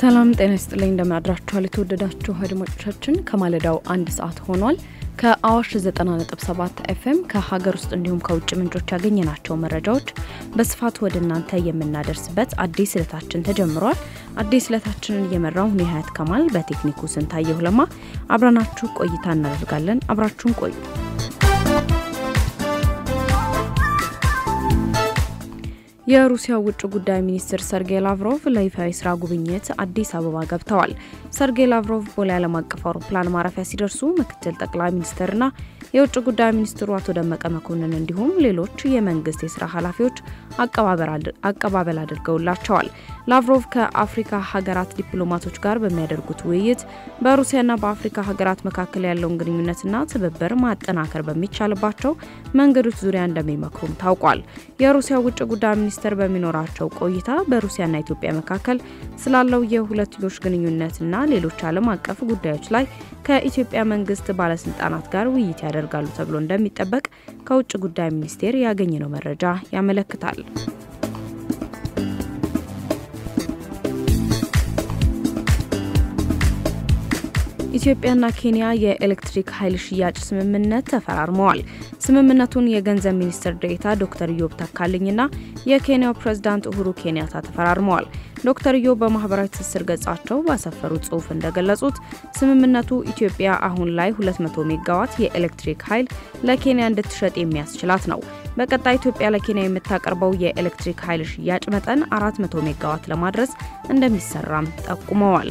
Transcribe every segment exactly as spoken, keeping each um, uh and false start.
ሰላም ጤና ይስጥልኝ እንደማድራችኋል የተወደዳችሁ አድማጮቻችን ከማለዳው አንድ ሰዓት ሆኗል ከአዋሽ ዘጠና ነጥብ ሰባት ኤፍኤም ከሀገር ውስጥ እንዲሁም ከውጭ ምንጮች ያገኘናቸው መረጃዎች በስፋት ወደ እናንተ የምናደርስበት አዲስ ዕለታችን ተጀምሯል አዲስ ዕለታችንን እየመራው ኒሃያት ከማል በቴክኒኩ ስንታየው ለማ አብራናችሁ ቆይታ እናደርጋለን አብራችሁን ቆዩ የሩሲያ ውጭ ጉዳይ ሚኒስትር ሰርጌይ ላቭሮቭ ለይፋዊ ስራ ጉብኝት አዲስ አበባ ገብተዋል ሰርጌይ ላቭሮቭ ቦሌ ዓለም አቀፍ አውሮፕላን ማረፊያ ሲደርሱ ምክትል ጠቅላይ ሚኒስትርና የውጭ ጉዳይ ሚኒስትሩ አቶ ደመቀ መኮንን እንዲሁም ሌሎች የመንግስት የስራ ኃላፊዎች አቀባበል አድርገውላቸዋል ላቭሮቭ ከአፍሪካ ሀገራት ዲፕሎማቶች ጋር በሚያደርጉት ውይይት በሩሲያና በአፍሪካ ሀገራት መካከል ያለውን ግንኙነትና ትብብር ማጠናከር በሚቻልባቸው መንገዶች ዙሪያ እንደሚመክሩም ታውቋል የሩሲያ ውጭ ጉዳይ ሚኒስትር በሚኖራቸው ቆይታ በሩሲያና ኢትዮጵያ መካከል ስላለው የሁለትዮሽ ግንኙነትና ሌሎች ዓለም አቀፍ ጉዳዮች ላይ ከኢትዮጵያ መንግስት ባለስልጣናት ጋር ውይይት ያደርጋሉ ተብሎ እንደሚጠበቅ ከውጭ ጉዳይ ሚኒስቴር ያገኘነው መረጃ ያመለክታል ኢትዮጵያና ኬንያ የኤሌክትሪክ ኃይል ሽያጭ ስምምነት ተፈራርመዋል ስምምነቱን የገንዘብ ሚኒስትር ዴኤታ ዶክተር ዮብ ተካልኝና የኬንያው ፕሬዝዳንት ኡሁሩ ኬንያታ ተፈራርመዋል ዶክተር ዮብ በማህበራዊ ትስስር ገጻቸው ባሰፈሩት ጽሑፍ እንደገለጹት ስምምነቱ ኢትዮጵያ አሁን ላይ ሁለት መቶ ሜጋዋት የኤሌክትሪክ ኃይል ለኬንያ እንድትሸጥ የሚያስችላት ነው በቀጣይ ኢትዮጵያ ለኬንያ የምታቀርበው የኤሌክትሪክ ኃይል ሽያጭ መጠን አራት መቶ ሜጋዋት ለማድረስ እንደሚሰራም ጠቁመዋል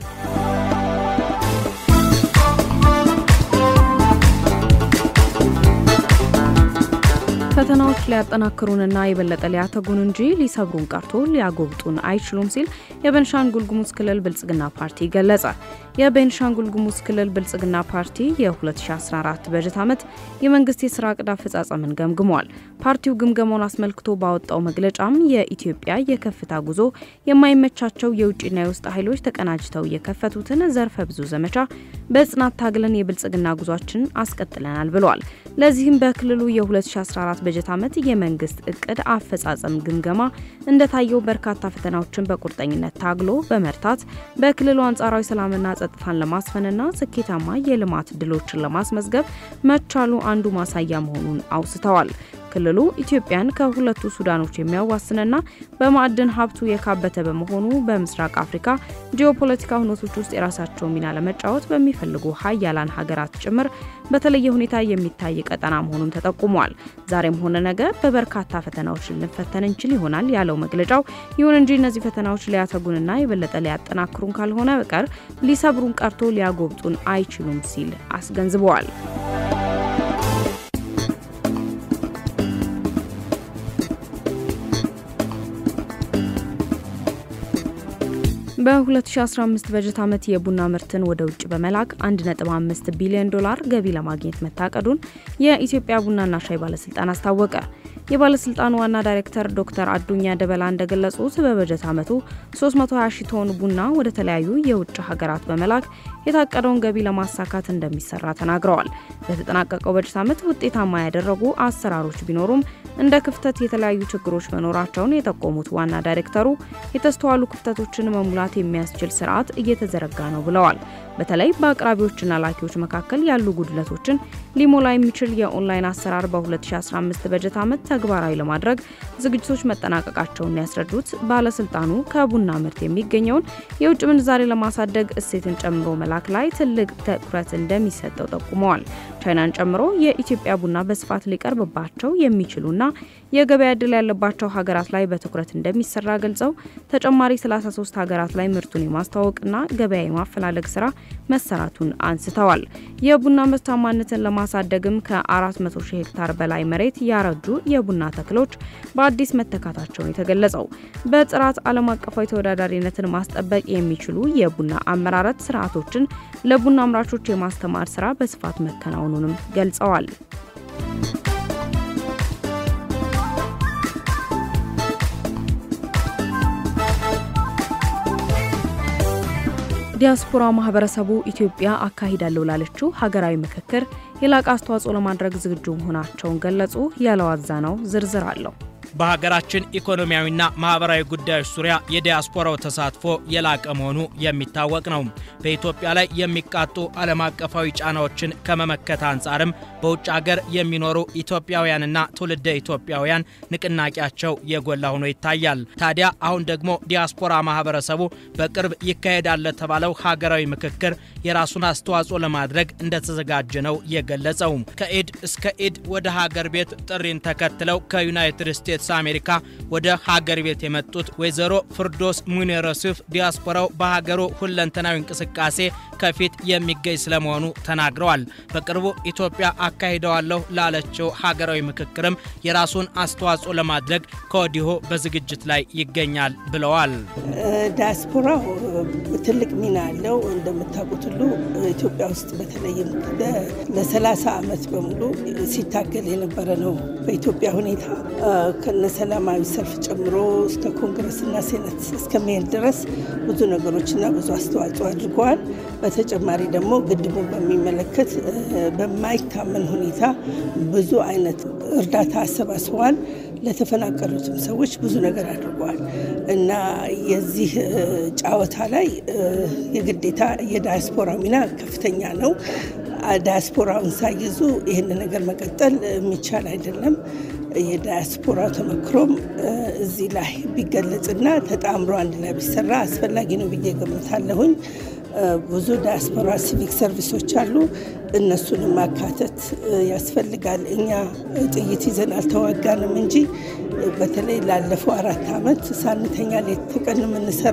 ፈተናዎች ሊያጠናክሩንና የበለጠ ሊያተጉን እንጂ ሊሰብሩን ቀርቶ ሊያጎብጡን አይችሉም ሲል የቤንሻንጉል ጉሙዝ ክልል ብልጽግና ፓርቲ ገለጸ የቤንሻንጉል ጉሙዝ ክልል ብልጽግና ፓርቲ የ2014 በጀት ዓመት የመንግስት የሥራ ዕቅድ አፈጻጸምን ገምግሟል ፓርቲው ግምገማውን አስመልክቶ ባወጣው መግለጫም የኢትዮጵያ የከፍታ ጉዞ የማይመቻቸው የውጭና የውስጥ ኃይሎች ተቀናጅተው የከፈቱትን ዘርፈ ብዙ ዘመቻ በጽናት ታግለን የብልጽግና ጉዟችን አስቀጥለናል ብሏል ለዚህም በክልሉ የ2014 በጀት ዓመት የመንግስት ዕቅድ አፈጻጸም ግምገማ እንደታየው በርካታ ፈተናዎችን በቁርጠኝነት ታግሎ በመርታት በክልሉ አንጻራዊ ሰላምና ጸጥታን ለማስፈንና ስኬታማ የልማት ድሎችን ለማስመዝገብ መቻሉ አንዱ ማሳያ መሆኑን አውስተዋል ክልሉ ኢትዮጵያን ከሁለቱ ሱዳኖች የሚያዋስንና በማዕድን ሀብቱ የካበተ በመሆኑ በምስራቅ አፍሪካ ጂኦፖለቲካል ሁነቶች ውስጥ የራሳቸው ሚና ለመጫወት በሚፈልጉ ሀያላን ሀገራት ጭምር በተለየ ሁኔታ የሚታይ ቀጠና መሆኑን ተጠቁሟል ዛሬም ሆነ ነገ በበርካታ ፈተናዎች ልንፈተን እንችል ይሆናል ያለው መግለጫው ይሁን እንጂ እነዚህ ፈተናዎች ሊያተጉንና የበለጠ ሊያጠናክሩን ካልሆነ በቀር ሊሰብሩን ቀርቶ ሊያጎብጡን አይችሉም ሲል አስገንዝበዋል በ2015 በጀት ዓመት የቡና ምርትን ወደ ውጭ በመላክ አንድ ነጥብ አምስት ቢሊዮን ዶላር ገቢ ለማግኘት መታቀዱን የኢትዮጵያ ቡናና ሻይ ባለስልጣን አስታወቀ የባለስልጣኑ ዋና ዳይሬክተር ዶክተር አዱኛ ደበላ እንደገለጹት በበጀት ዓመቱ ሶስት መቶ ሃያ ሺህ ቶን ቡና ወደ ተለያዩ የውጭ ሀገራት በመላክ የታቀደውን ገቢ ለማሳካት እንደሚሰራ ተናግረዋል በተጠናቀቀው በጀት ዓመት ውጤታማ ያደረጉ አሰራሮች ቢኖሩም እንደ ክፍተት የተለያዩ ችግሮች መኖራቸውን የጠቆሙት ዋና ዳይሬክተሩ የተስተዋሉ ክፍተቶችን መሙላት የሚያስችል ስርዓት እየተዘረጋ ነው ብለዋል በተለይ በአቅራቢዎችና ላኪዎች መካከል ያሉ ጉድለቶችን ሊሞላ የሚችል የኦንላይን አሰራር በ2015 በጀት ዓመት ተግባራዊ ለማድረግ ዝግጅቶች መጠናቀቃቸውን ያስረዱት ባለስልጣኑ ከቡና ምርት የሚገኘውን የውጭ ምንዛሬ ለማሳደግ እሴትን ጨምሮ መላክ ላይ ትልቅ ትኩረት እንደሚሰጠው ጠቁመዋል ቻይናን ጨምሮ የኢትዮጵያ ቡና በስፋት ሊቀርብባቸው የሚችሉና የገበያ ዕድል ያለባቸው ሀገራት ላይ በትኩረት እንደሚሰራ ገልጸው ተጨማሪ ሰላሳ ሶስት ሀገራት ላይ ምርቱን የማስተዋወቅና ገበያ የማፈላለግ ስራ መሰራቱን አንስተዋል የቡና ምርታማነትን ለማሳደግም ከ400 ሺህ ሄክታር በላይ መሬት ያረጁ የቡና ተክሎች በአዲስ መተካታቸውን የተገለጸው በጥራት ዓለም አቀፋዊ ተወዳዳሪነትን ማስጠበቅ የሚችሉ የቡና አመራረት ስርዓቶችን ለቡና አምራቾች የማስተማር ስራ በስፋት መከናወኑንም ገልጸዋል ዲያስፖራ ማህበረሰቡ ኢትዮጵያ አካሂዳለው ላለችው ሀገራዊ ምክክር የላቀ አስተዋጽኦ ለማድረግ ዝግጁ መሆናቸውን ገለጹ ያለው አዛናው ዝርዝር አለው በሀገራችን ኢኮኖሚያዊና ማህበራዊ ጉዳዮች ዙሪያ የዲያስፖራው ተሳትፎ የላቀ መሆኑ የሚታወቅ ነው። በኢትዮጵያ ላይ የሚቃጡ ዓለም አቀፋዊ ጫናዎችን ከመመከት አንጻርም በውጭ ሀገር የሚኖሩ ኢትዮጵያውያንና ትውልደ ኢትዮጵያውያን ንቅናቄያቸው የጎላ ሆኖ ይታያል። ታዲያ አሁን ደግሞ ዲያስፖራ ማህበረሰቡ በቅርብ ይካሄዳል ለተባለው ሀገራዊ ምክክር የራሱን አስተዋጽኦ ለማድረግ እንደተዘጋጀ ነው የገለጸው። ከኢድ እስከ ኢድ ወደ ሀገር ቤት ጥሪን ተከትለው ከዩናይትድ ስቴትስ አሜሪካ ወደ ሀገር ቤት የመጡት ወይዘሮ ፍርዶስ ሙኒረሱፍ ዲያስፖራው በሀገሩ ሁለንተናዊ እንቅስቃሴ ከፊት የሚገኝ ስለመሆኑ ተናግረዋል። በቅርቡ ኢትዮጵያ አካሂደዋለሁ ላለችው ሀገራዊ ምክክርም የራሱን አስተዋጽኦ ለማድረግ ከወዲሁ በዝግጅት ላይ ይገኛል ብለዋል። ዲያስፖራው ትልቅ ሚና አለው። እንደምታውቁት ሁሉ ኢትዮጵያ ውስጥ በተለይም ለ30 ዓመት በሙሉ ሲታገል የነበረ ነው። በኢትዮጵያ ሁኔታ ከነሰላማዊ ሰልፍ ጨምሮ እስከ ኮንግረስና ሴኔት እስከሚሄድ ድረስ ብዙ ነገሮችና ብዙ አስተዋጽኦ አድርገዋል። በተጨማሪ ደግሞ ግድቡን በሚመለከት በማይታመን ሁኔታ ብዙ አይነት እርዳታ አሰባስበዋል። ለተፈናቀሉትም ሰዎች ብዙ ነገር አድርገዋል እና የዚህ ጫወታ ላይ የግዴታ የዲያስፖራ ሚና ከፍተኛ ነው። ዲያስፖራውን ሳይዙ ይህን ነገር መቀጠል የሚቻል አይደለም። የዲያስፖራ ተመክሮም እዚህ ላይ ቢገለጽና ተጣምሮ አንድ ላይ ቢሰራ አስፈላጊ ነው ብዬ ገምታለሁኝ። ብዙ ዲያስፖራ ሲቪክ ሰርቪሶች አሉ። እነሱን ማካተት ያስፈልጋል። እኛ ጥይት ይዘን አልተዋጋንም እንጂ በተለይ ላለፈው አራት ዓመት ሳንተኛ ሌት ተቀን የምንሰራ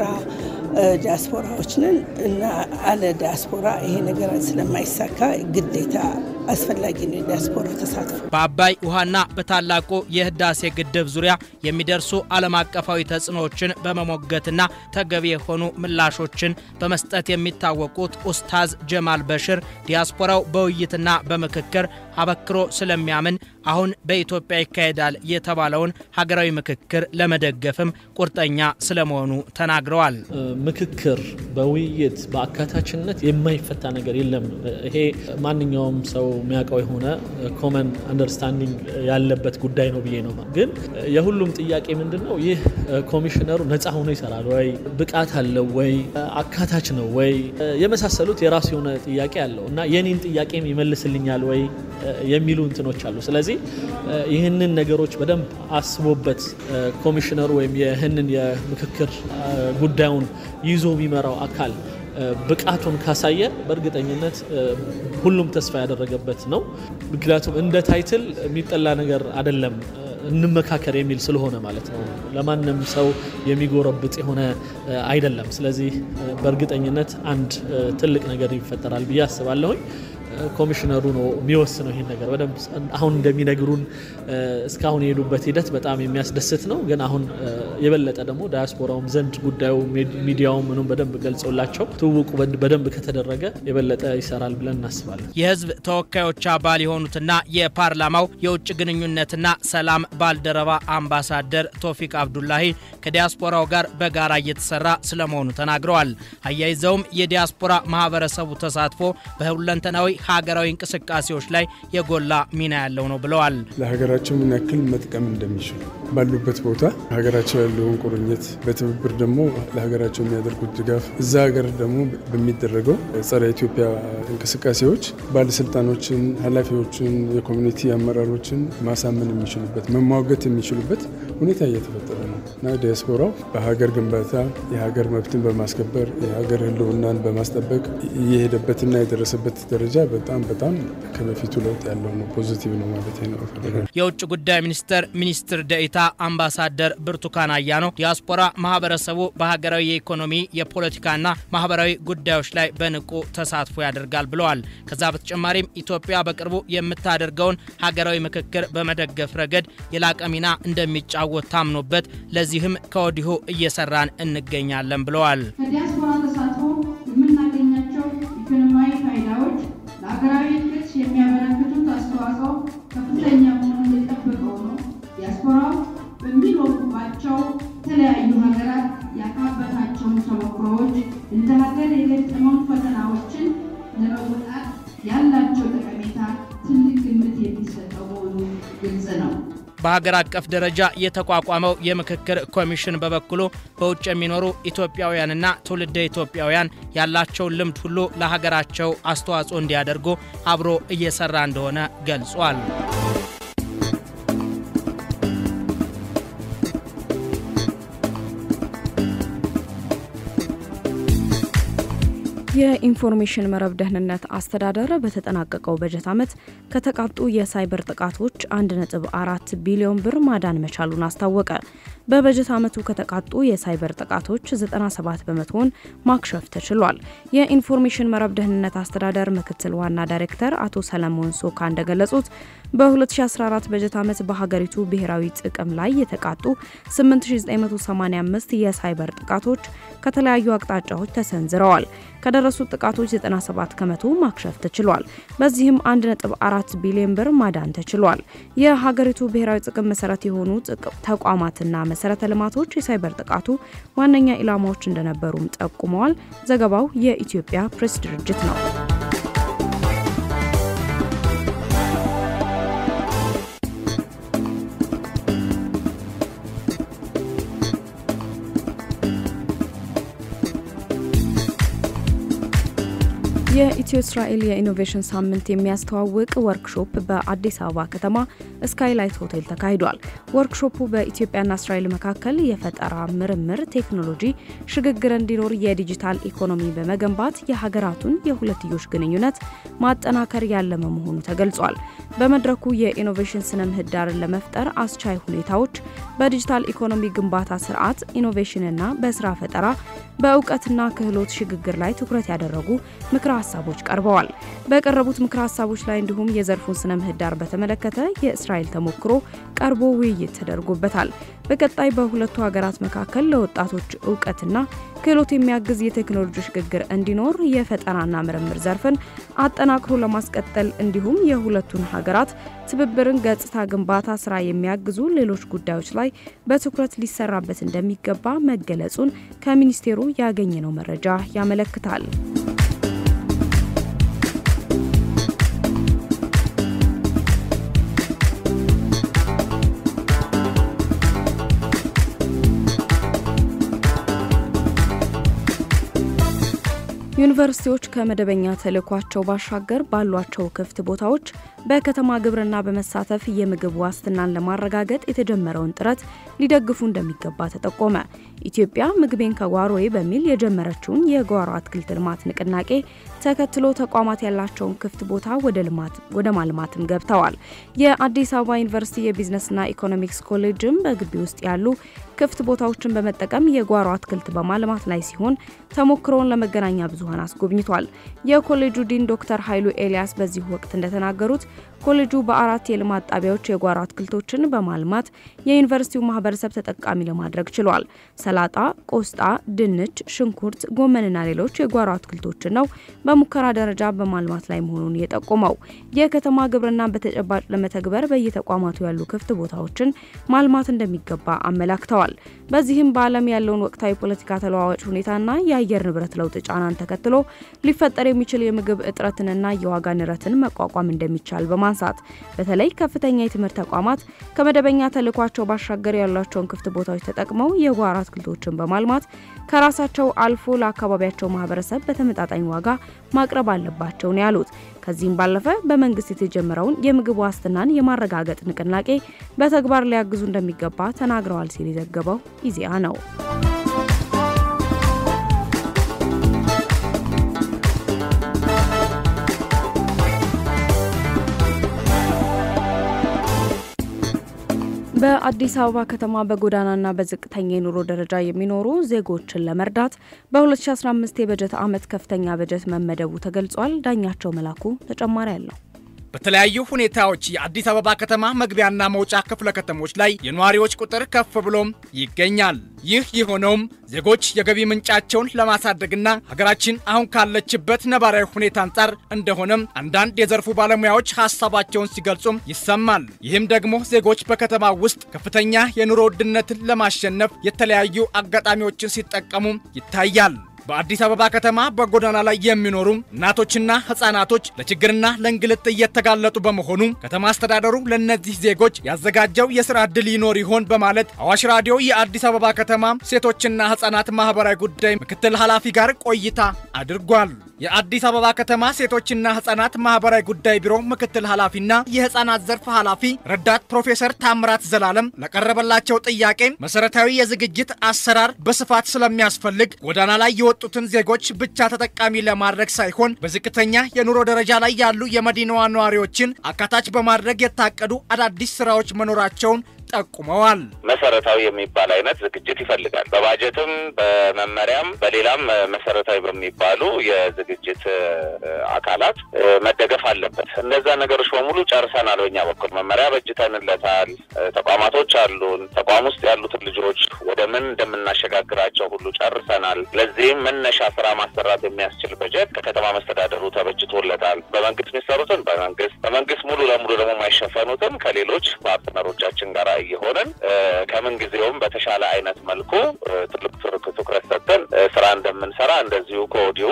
ዲያስፖራዎች ነን እና አለ ዲያስፖራ ይሄ ነገር ስለማይሳካ ግዴታ አስፈላጊ ነው ዲያስፖራ ተሳትፎ። በአባይ ውሃና በታላቁ የህዳሴ ግድብ ዙሪያ የሚደርሱ ዓለም አቀፋዊ ተጽዕኖዎችን በመሞገትና ተገቢ የሆኑ ምላሾችን በመስጠት የሚታወቁት ኡስታዝ ጀማል በሽር ዲያስፖራው በውይይትና በምክክር አበክሮ ስለሚያምን አሁን በኢትዮጵያ ይካሄዳል የተባለውን ሀገራዊ ምክክር ለመደገፍም ቁርጠኛ ስለመሆኑ ተናግረዋል። ምክክር በውይይት በአካታችነት የማይፈታ ነገር የለም። ይሄ ማንኛውም ሰው የሚያውቀው የሆነ ኮመን አንደርስታንዲንግ ያለበት ጉዳይ ነው ብዬ ነው። ግን የሁሉም ጥያቄ ምንድነው? ይህ ኮሚሽነሩ ነፃ ሆኖ ይሰራል ወይ? ብቃት አለው ወይ? አካታች ነው ወይ? የመሳሰሉት የራሱ የሆነ ጥያቄ አለው እና የኔን ጥያቄም ይመልስልኛል ወይ የሚሉ እንትኖች አሉ። ስለዚህ ይህንን ነገሮች በደንብ አስቦበት ኮሚሽነሩ ወይም ይህንን የምክክር ጉዳዩን ይዞ የሚመራው አካል ብቃቱን ካሳየ በእርግጠኝነት ሁሉም ተስፋ ያደረገበት ነው። ምክንያቱም እንደ ታይትል የሚጠላ ነገር አይደለም፣ እንመካከር የሚል ስለሆነ ማለት ነው። ለማንም ሰው የሚጎረብጥ የሆነ አይደለም። ስለዚህ በእርግጠኝነት አንድ ትልቅ ነገር ይፈጠራል ብዬ አስባለሁኝ። ኮሚሽነሩ ነው የሚወስነው ይሄን ነገር በደንብ አሁን እንደሚነግሩን እስካሁን የሄዱበት ሂደት በጣም የሚያስደስት ነው። ግን አሁን የበለጠ ደግሞ ዲያስፖራውም ዘንድ ጉዳዩ ሚዲያው ምኑም በደንብ ገልጾላቸው ትውውቁ በደንብ ከተደረገ የበለጠ ይሰራል ብለን እናስባለን። የህዝብ ተወካዮች አባል የሆኑትና የፓርላማው የውጭ ግንኙነትና ሰላም ባልደረባ አምባሳደር ቶፊቅ አብዱላሂ ከዲያስፖራው ጋር በጋራ እየተሰራ ስለመሆኑ ተናግረዋል። አያይዘውም የዲያስፖራ ማህበረሰቡ ተሳትፎ በሁለንተናዊ ሀገራዊ እንቅስቃሴዎች ላይ የጎላ ሚና ያለው ነው ብለዋል። ለሀገራቸው ምን ያክል መጥቀም እንደሚችሉ ባሉበት ቦታ ሀገራቸው ያለውን ቁርኝት በትብብር ደግሞ ለሀገራቸው የሚያደርጉት ድጋፍ እዛ ሀገር ደግሞ በሚደረገው ጸረ ኢትዮጵያ እንቅስቃሴዎች ባለስልጣኖችን፣ ኃላፊዎችን፣ የኮሚኒቲ አመራሮችን ማሳመን የሚችሉበት መሟገት የሚችሉበት ሁኔታ እየተፈጠረ ነው እና ዲያስፖራው በሀገር ግንባታ የሀገር መብትን በማስከበር የሀገር ህልውናን በማስጠበቅ እየሄደበትና የደረሰበት ደረጃ በጣም በጣም ከበፊቱ ለውጥ ያለው ነው። ፖዚቲቭ ነው ማለት ነው። የውጭ ጉዳይ ሚኒስተር ሚኒስትር ዴኤታ አምባሳደር ብርቱካን አያኖ ዲያስፖራ ማህበረሰቡ በሀገራዊ የኢኮኖሚ የፖለቲካና ማህበራዊ ጉዳዮች ላይ በንቁ ተሳትፎ ያደርጋል ብለዋል። ከዛ በተጨማሪም ኢትዮጵያ በቅርቡ የምታደርገውን ሀገራዊ ምክክር በመደገፍ ረገድ የላቀ ሚና እንደሚጫወት ታምኖበት ለዚህም ከወዲሁ እየሰራን እንገኛለን ብለዋል። ከዲያስፖራ ተሳትፎ የምናገኛቸው ኢኮኖሚያዊ ፋይዳዎች ለሀገራዊ እድገት የሚያበረክቱት አስተዋጽኦ ከፍተኛ መሆኑን የጠበቀው ነው። ዲያስፖራው በሚኖሩባቸው የተለያዩ ሀገራት ያካበታቸውን ተሞክሮዎች እንደ ሀገር የገጠመውን ፈተናዎችን ለመወጣት ያላቸው ጠቀሜታ ትልቅ ግምት የሚሰጠው መሆኑ ግልጽ ነው። በሀገር አቀፍ ደረጃ የተቋቋመው የምክክር ኮሚሽን በበኩሉ በውጭ የሚኖሩ ኢትዮጵያውያንና ትውልደ ኢትዮጵያውያን ያላቸው ልምድ ሁሉ ለሀገራቸው አስተዋጽኦ እንዲያደርጉ አብሮ እየሰራ እንደሆነ ገልጿል። የኢንፎርሜሽን መረብ ደህንነት አስተዳደር በተጠናቀቀው በጀት ዓመት ከተቃጡ የሳይበር ጥቃቶች አንድ ነጥብ አራት ቢሊዮን ብር ማዳን መቻሉን አስታወቀ። በበጀት ዓመቱ ከተቃጡ የሳይበር ጥቃቶች ዘጠና ሰባት በመቶውን ማክሸፍ ተችሏል። የኢንፎርሜሽን መረብ ደህንነት አስተዳደር ምክትል ዋና ዳይሬክተር አቶ ሰለሞን ሶካ እንደገለጹት በ2014 በጀት ዓመት በሀገሪቱ ብሔራዊ ጥቅም ላይ የተቃጡ ስምንት ሺህ ዘጠኝ መቶ ሰማንያ አምስት የሳይበር ጥቃቶች ከተለያዩ አቅጣጫዎች ተሰንዝረዋል። ከደረሱት ጥቃቶች ዘጠና ሰባት ከመቶ ማክሸፍ ተችሏል። በዚህም አንድ ነጥብ አራት ቢሊዮን ብር ማዳን ተችሏል። የሀገሪቱ ብሔራዊ ጥቅም መሰረት የሆኑ ተቋማትና መሰረተ ልማቶች የሳይበር ጥቃቱ ዋነኛ ኢላማዎች እንደነበሩም ጠቁመዋል። ዘገባው የኢትዮጵያ ፕሬስ ድርጅት ነው። የኢትዮ እስራኤል የኢኖቬሽን ሳምንት የሚያስተዋውቅ ወርክሾፕ በአዲስ አበባ ከተማ ስካይላይት ሆቴል ተካሂዷል። ወርክሾፑ በኢትዮጵያና እስራኤል መካከል የፈጠራ ምርምር ቴክኖሎጂ ሽግግር እንዲኖር የዲጂታል ኢኮኖሚ በመገንባት የሀገራቱን የሁለትዮሽ ግንኙነት ማጠናከር ያለመ መሆኑ ተገልጿል። በመድረኩ የኢኖቬሽን ስነ ምህዳርን ለመፍጠር አስቻይ ሁኔታዎች፣ በዲጂታል ኢኮኖሚ ግንባታ ስርዓት ኢኖቬሽንና በስራ ፈጠራ በእውቀትና ክህሎት ሽግግር ላይ ትኩረት ያደረጉ ምክረ ሀሳቦች ቀርበዋል። በቀረቡት ምክረ ሀሳቦች ላይ እንዲሁም የዘርፉን ስነ ምህዳር በተመለከተ የእስራኤል ተሞክሮ ቀርቦ ውይይት ተደርጎበታል። በቀጣይ በሁለቱ ሀገራት መካከል ለወጣቶች እውቀትና ክህሎት የሚያግዝ የቴክኖሎጂ ሽግግር እንዲኖር የፈጠራና ምርምር ዘርፍን አጠናክሮ ለማስቀጠል እንዲሁም የሁለቱን ሀገራት ትብብርን ገጽታ ግንባታ ስራ የሚያግዙ ሌሎች ጉዳዮች ላይ በትኩረት ሊሰራበት እንደሚገባ መገለጹን ከሚኒስቴሩ ያገኘነው መረጃ ያመለክታል። ዩኒቨርሲቲዎች ከመደበኛ ተልዕኳቸው ባሻገር ባሏቸው ክፍት ቦታዎች በከተማ ግብርና በመሳተፍ የምግብ ዋስትናን ለማረጋገጥ የተጀመረውን ጥረት ሊደግፉ እንደሚገባ ተጠቆመ። ኢትዮጵያ ምግቤን ከጓሮዬ በሚል የጀመረችውን የጓሮ አትክልት ልማት ንቅናቄ ተከትሎ ተቋማት ያላቸውን ክፍት ቦታ ወደ ልማት ወደ ማልማትም ገብተዋል። የአዲስ አበባ ዩኒቨርሲቲ የቢዝነስና ኢኮኖሚክስ ኮሌጅም በግቢ ውስጥ ያሉ ክፍት ቦታዎችን በመጠቀም የጓሮ አትክልት በማልማት ላይ ሲሆን ተሞክሮውን ለመገናኛ ብዙሃን አስጎብኝቷል። የኮሌጁ ዲን ዶክተር ኃይሉ ኤልያስ በዚህ ወቅት እንደተናገሩት ኮሌጁ በአራት የልማት ጣቢያዎች የጓሮ አትክልቶችን በማልማት የዩኒቨርሲቲው ማህበረሰብ ተጠቃሚ ለማድረግ ችሏል። ሰላጣ፣ ቆስጣ፣ ድንች፣ ሽንኩርት፣ ጎመንና ሌሎች የጓሮ አትክልቶችን ነው በሙከራ ደረጃ በማልማት ላይ መሆኑን የጠቆመው የከተማ ግብርናን በተጨባጭ ለመተግበር በየተቋማቱ ያሉ ክፍት ቦታዎችን ማልማት እንደሚገባ አመላክተዋል። በዚህም በዓለም ያለውን ወቅታዊ ፖለቲካ ተለዋዋጭ ሁኔታና የአየር ንብረት ለውጥ ጫናን ተከትሎ ሊፈጠር የሚችል የምግብ እጥረትንና የዋጋ ንረትን መቋቋም እንደሚቻል በማንሳት በተለይ ከፍተኛ የትምህርት ተቋማት ከመደበኛ ተልዕኳቸው ባሻገር ያላቸውን ክፍት ቦታዎች ተጠቅመው የጓሮ አትክልቶችን በማልማት ከራሳቸው አልፎ ለአካባቢያቸው ማህበረሰብ በተመጣጣኝ ዋጋ ማቅረብ አለባቸው ነው ያሉት። ከዚህም ባለፈ በመንግስት የተጀመረውን የምግብ ዋስትናን የማረጋገጥ ንቅናቄ በተግባር ሊያግዙ እንደሚገባ ተናግረዋል ሲል የዘገበው ኢዜአ ነው። በአዲስ አበባ ከተማ በጎዳናና በዝቅተኛ የኑሮ ደረጃ የሚኖሩ ዜጎችን ለመርዳት በ2015 የበጀት ዓመት ከፍተኛ በጀት መመደቡ ተገልጿል። ዳኛቸው መላኩ ተጨማሪ ያለው በተለያዩ ሁኔታዎች የአዲስ አበባ ከተማ መግቢያና መውጫ ክፍለ ከተሞች ላይ የኗሪዎች ቁጥር ከፍ ብሎም ይገኛል። ይህ የሆነውም ዜጎች የገቢ ምንጫቸውን ለማሳደግና ሀገራችን አሁን ካለችበት ነባራዊ ሁኔታ አንጻር እንደሆነም አንዳንድ የዘርፉ ባለሙያዎች ሐሳባቸውን ሲገልጹም ይሰማል። ይህም ደግሞ ዜጎች በከተማ ውስጥ ከፍተኛ የኑሮ ውድነትን ለማሸነፍ የተለያዩ አጋጣሚዎችን ሲጠቀሙ ይታያል። በአዲስ አበባ ከተማ በጎዳና ላይ የሚኖሩ እናቶችና ህፃናቶች ለችግርና ለእንግልት እየተጋለጡ በመሆኑ ከተማ አስተዳደሩ ለነዚህ ዜጎች ያዘጋጀው የሥራ ዕድል ይኖር ይሆን በማለት አዋሽ ራዲዮ የአዲስ አበባ ከተማ ሴቶችና ህፃናት ማህበራዊ ጉዳይ ምክትል ኃላፊ ጋር ቆይታ አድርጓል። የአዲስ አበባ ከተማ ሴቶችና ህፃናት ማህበራዊ ጉዳይ ቢሮ ምክትል ኃላፊና የህፃናት ዘርፍ ኃላፊ ረዳት ፕሮፌሰር ታምራት ዘላለም ለቀረበላቸው ጥያቄ መሰረታዊ የዝግጅት አሰራር በስፋት ስለሚያስፈልግ ጎዳና ላይ የወጡትን ዜጎች ብቻ ተጠቃሚ ለማድረግ ሳይሆን በዝቅተኛ የኑሮ ደረጃ ላይ ያሉ የመዲናዋ ነዋሪዎችን አካታች በማድረግ የታቀዱ አዳዲስ ስራዎች መኖራቸውን ጠቁመዋል። መሰረታዊ የሚባል አይነት ዝግጅት ይፈልጋል። በባጀትም በመመሪያም በሌላም መሰረታዊ በሚባሉ የዝግጅት አካላት መደገፍ አለበት። እነዛ ነገሮች በሙሉ ጨርሰናል። በእኛ በኩል መመሪያ በጅተንለታል። ተቋማቶች አሉን። ተቋም ውስጥ ያሉትን ልጆች ወደ ምን እንደምናሸጋግራቸው ሁሉ ጨርሰናል። ለዚህም መነሻ ስራ ማሰራት የሚያስችል በጀት ከከተማ መስተዳደሩ ተበጅቶለታል። በመንግስት የሚሰሩትን በመንግስት በመንግስት ሙሉ ለሙሉ ደግሞ የማይሸፈኑትን ከሌሎች ፓርትነሮቻችን ጋር እየሆነን ከምን ጊዜውም በተሻለ አይነት መልኩ ትልቅ ትኩረት ሰጥተን ስራ እንደምንሰራ እንደዚሁ ኮዲው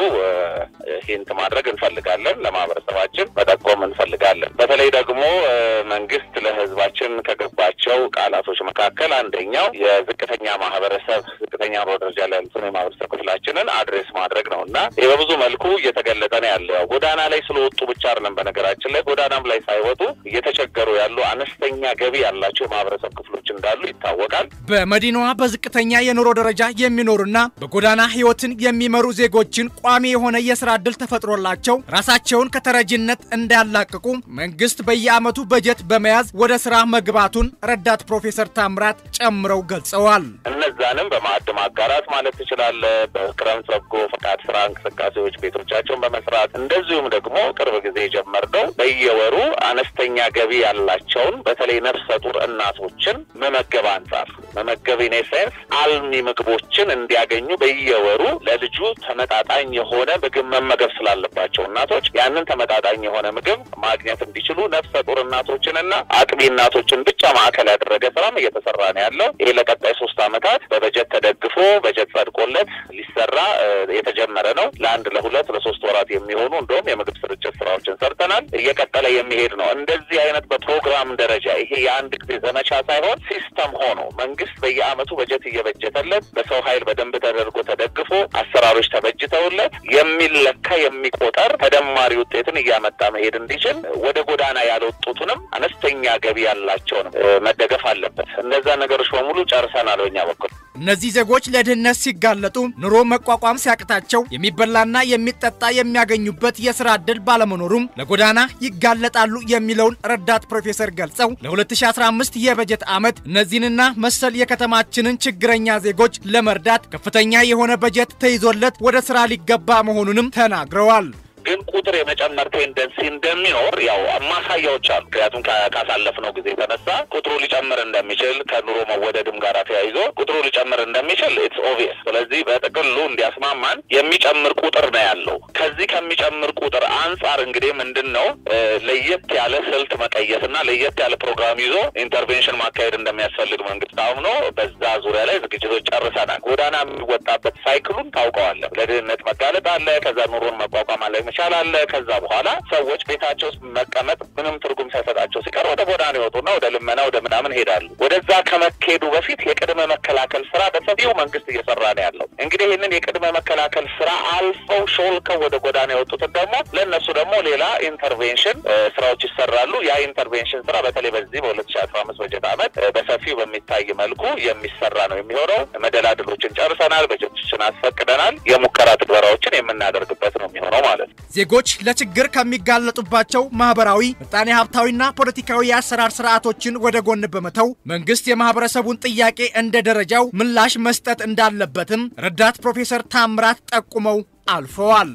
ሂንት ማድረግ እንፈልጋለን። ለማህበረሰባችን መጠቆም እንፈልጋለን። በተለይ ደግሞ መንግስት ለህዝባችን ከገባቸው ቃላቶች መካከል አንደኛው የዝቅተኛ ማህበረሰብ ዝቅተኛ ደረጃ ላይ ያሉትን የማህበረሰብ ክፍላችንን አድሬስ ማድረግ ነውና ይሄ በብዙ መልኩ እየተገለጠ ነው ያለው። ጎዳና ላይ ስለወጡ ብቻ አይደለም። በነገራችን ላይ ጎዳናም ላይ ሳይወጡ እየተቸገሩ ያሉ አነስተኛ ገቢ ያላቸው ማህበረሰብ ክፍሎች እንዳሉ ይታወቃል። በመዲናዋ በዝቅተኛ የኑሮ ደረጃ የሚኖሩና በጎዳና ህይወትን የሚመሩ ዜጎችን ቋሚ የሆነ የሥራ ዕድል ተፈጥሮላቸው ራሳቸውን ከተረጂነት እንዳያላቅቁ መንግስት በየዓመቱ በጀት በመያዝ ወደ ስራ መግባቱን ረዳት ፕሮፌሰር ታምራት ጨምረው ገልጸዋል። እነዛንም በማዕድ ማጋራት ማለት ይችላል። በክረምት በጎ ፈቃድ ስራ እንቅስቃሴዎች ቤቶቻቸውን በመስራት እንደዚሁም ደግሞ ቅርብ ጊዜ ጀመርነው በየወሩ አነስተኛ ገቢ ያላቸውን በተለይ ነፍሰ ጡር እናቶችን መመገብ አንጻር መመገብ ኢኔሴንስ አልሚ ምግቦችን እንዲያገኙ በየወሩ ለልጁ ተመጣጣኝ የሆነ ምግብ መመገብ ስላለባቸው እናቶች ያንን ተመጣጣኝ የሆነ ምግብ ማግኘት እንዲችሉ ነፍሰ ጡር እናቶችንና አጥቢ እናቶችን ብቻ ማዕከል ያደረገ ስራም እየተሰራ ነው ያለው። ይሄ ለቀጣይ ሶስት ዓመታት በበጀት ተደግፎ በጀት ጸድቆለት ሊሰራ የተጀመረ ነው። ለአንድ ለሁለት ለሶስት ወራት የሚሆኑ እንደውም የምግብ ስርጭት ስራዎችን ሰርተናል። እየቀጠለ የሚሄድ ነው። እንደዚህ አይነት በፕሮግራም ደረጃ ይሄ የአንድ ጊዜ ዘመቻ ሳይሆን ሲስተም ሆኖ መንግስት በየዓመቱ በጀት እየበጀተለት በሰው ኃይል በደንብ ተደርጎ ተደግፎ አሰራሮች ተበጅተውለት የሚለካ የሚቆጠር ተደማሪ ውጤትን እያመጣ መሄድ እንዲችል ወደ ጎዳና ያልወጡትንም አነስተኛ ገቢ ያላቸውንም መደገፍ አለበት። እነዛ ነገሮች በሙሉ ጨርሰናል በእኛ በኩል። እነዚህ ዜጎች ለድህነት ሲጋለጡ ኑሮ መቋቋም ሲያቅታቸው የሚበላና የሚጠጣ የሚያገኙበት የሥራ ዕድል ባለመኖሩም ለጎዳና ይጋለጣሉ የሚለውን ረዳት ፕሮፌሰር ገልጸው ለ2015 የበጀት ዓመት እነዚህንና መሰል የከተማችንን ችግረኛ ዜጎች ለመርዳት ከፍተኛ የሆነ በጀት ተይዞለት ወደ ሥራ ሊገባ መሆኑንም ተናግረዋል። ግን ቁጥር የመጨመር ቴንደንሲ እንደሚኖር ያው ማሳያዎች አሉ። ምክንያቱም ካሳለፍነው ጊዜ ተነሳ ቁጥሩ ሊጨምር እንደሚችል ከኑሮ መወደድም ጋር ተያይዞ ቁጥሩ ሊጨምር እንደሚችል ኢትስ ኦብቪየስ። ስለዚህ በጥቅሉ እንዲያስማማን የሚጨምር ቁጥር ነው ያለው። ከዚህ ከሚጨምር ቁጥር አንጻር እንግዲህ ምንድነው ለየት ያለ ስልት መቀየስና ለየት ያለ ፕሮግራም ይዞ ኢንተርቬንሽን ማካሄድ እንደሚያስፈልግ መንግስት አምኖ በዛ ዙሪያ ላይ ዝግጅቶች ጨርሰናል። ጎዳና የሚወጣበት ሳይክሉን ታውቀዋለህ። ለድህነት መጋለጥ አለ፣ ከዛ ኑሮን መቋቋም አለ ይቻላል። ከዛ በኋላ ሰዎች ቤታቸው ውስጥ መቀመጥ ምንም ትርጉም ሳይሰጣቸው ሲቀር ወደ ጎዳና ይወጡና ወደ ልመና ወደ ምናምን ሄዳሉ። ወደዛ ከመከዱ በፊት የቅድመ መከላከል ስራ በሰፊው መንግስት እየሰራ ነው ያለው። እንግዲህ ይህንን የቅድመ መከላከል ስራ አልፈው ሾልከው ወደ ጎዳና የወጡትን ደግሞ ለነሱ ደግሞ ሌላ ኢንተርቬንሽን ስራዎች ይሰራሉ። ያ ኢንተርቬንሽን ስራ በተለይ በዚህ በ2015 በጀት ዓመት በሰፊው በሚታይ መልኩ የሚሰራ ነው የሚሆነው። መደላድሎችን ጨርሰናል። በጀቶችን አስፈቅደናል። የሙከራ ትግበራዎችን የምናደርግበት ነው የሚሆነው ማለት ነው። ዜጎች ለችግር ከሚጋለጡባቸው ማህበራዊ ምጣኔ ሀብታዊና ፖለቲካዊ የአሰራር ስርዓቶችን ወደ ጎን በመተው መንግስት የማህበረሰቡን ጥያቄ እንደ ደረጃው ምላሽ መስጠት እንዳለበትም ረዳት ፕሮፌሰር ታምራት ጠቁመው አልፈዋል።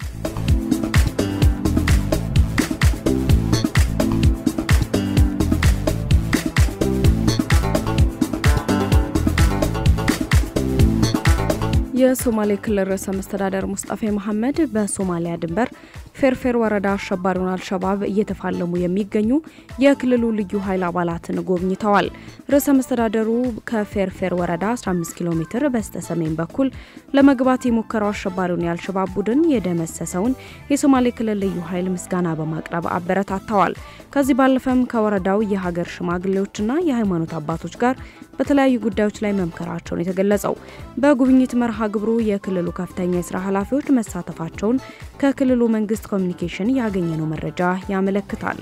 የሶማሌ ክልል ርዕሰ መስተዳድር ሙስጠፌ መሐመድ በሶማሊያ ድንበር ፌርፌር ወረዳ አሸባሪውን አልሸባብ እየተፋለሙ የሚገኙ የክልሉ ልዩ ኃይል አባላትን ጎብኝተዋል። ርዕሰ መስተዳድሩ ከፌርፌር ወረዳ አስራ አምስት ኪሎ ሜትር በስተ ሰሜን በኩል ለመግባት የሞከረው አሸባሪውን የአልሸባብ ቡድን የደመሰሰውን የሶማሌ ክልል ልዩ ኃይል ምስጋና በማቅረብ አበረታተዋል። ከዚህ ባለፈም ከወረዳው የሀገር ሽማግሌዎችና የሃይማኖት አባቶች ጋር በተለያዩ ጉዳዮች ላይ መምከራቸውን የተገለጸው በጉብኝት መርሃ ግብሩ የክልሉ ከፍተኛ የሥራ ኃላፊዎች መሳተፋቸውን ከክልሉ መንግስት ኮሚኒኬሽን ያገኘነው መረጃ ያመለክታል።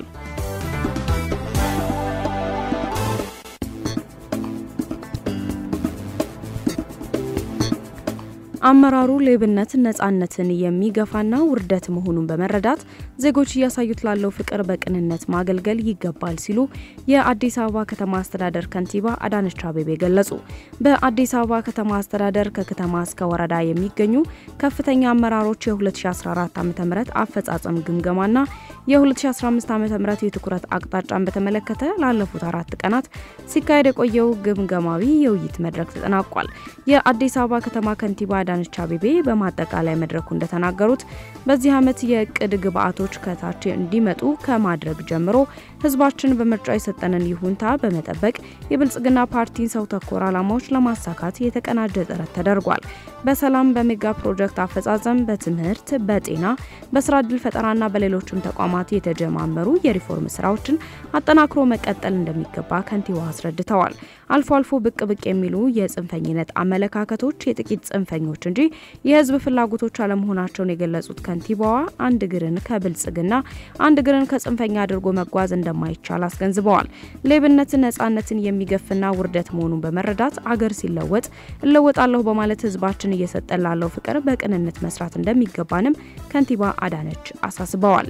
አመራሩ ሌብነት ነጻነትን የሚገፋና ውርደት መሆኑን በመረዳት ዜጎች ያሳዩት ላለው ፍቅር በቅንነት ማገልገል ይገባል ሲሉ የአዲስ አበባ ከተማ አስተዳደር ከንቲባ አዳነች አቤቤ ገለጹ። በአዲስ አበባ ከተማ አስተዳደር ከከተማ እስከ ወረዳ የሚገኙ ከፍተኛ አመራሮች የ2014 ዓ.ም አፈጻጸም ግምገማና የ2015 ዓ.ም የትኩረት አቅጣጫን በተመለከተ ላለፉት አራት ቀናት ሲካሄድ የቆየው ግምገማዊ የውይይት መድረክ ተጠናቋል። የአዲስ አበባ ከተማ ከንቲባ አዳነች አቤቤ በማጠቃላይ መድረኩ እንደተናገሩት በዚህ ዓመት የቅድ ግብአቶች ከታች እንዲመጡ ከማድረግ ጀምሮ ህዝባችን በመርጫ የሰጠንን ይሁንታ በመጠበቅ የብልጽግና ፓርቲን ሰው ተኮር ዓላማዎች ለማሳካት የተቀናጀ ጥረት ተደርጓል። በሰላም በሜጋ ፕሮጀክት አፈጻጸም፣ በትምህርት፣ በጤና፣ በስራ ዕድል ፈጠራና በሌሎችም ተቋማት የተጀማመሩ የሪፎርም ስራዎችን አጠናክሮ መቀጠል እንደሚገባ ከንቲባው አስረድተዋል። አልፎ አልፎ ብቅ ብቅ የሚሉ የጽንፈኝነት አመለካከቶች የጥቂት ጽንፈኞች እንጂ የህዝብ ፍላጎቶች አለመሆናቸውን የገለጹት ከንቲባዋ አንድ ግርን ከብልጽግና አንድ ግርን ከጽንፈኛ አድርጎ መጓዝ እንደማይቻል አስገንዝበዋል። ሌብነት ነጻነትን የሚገፍና ውርደት መሆኑን በመረዳት አገር ሲለወጥ እለወጣለሁ በማለት ህዝባችን እየሰጠን ላለው ፍቅር በቅንነት መስራት እንደሚገባንም ከንቲባ አዳነች አሳስበዋል።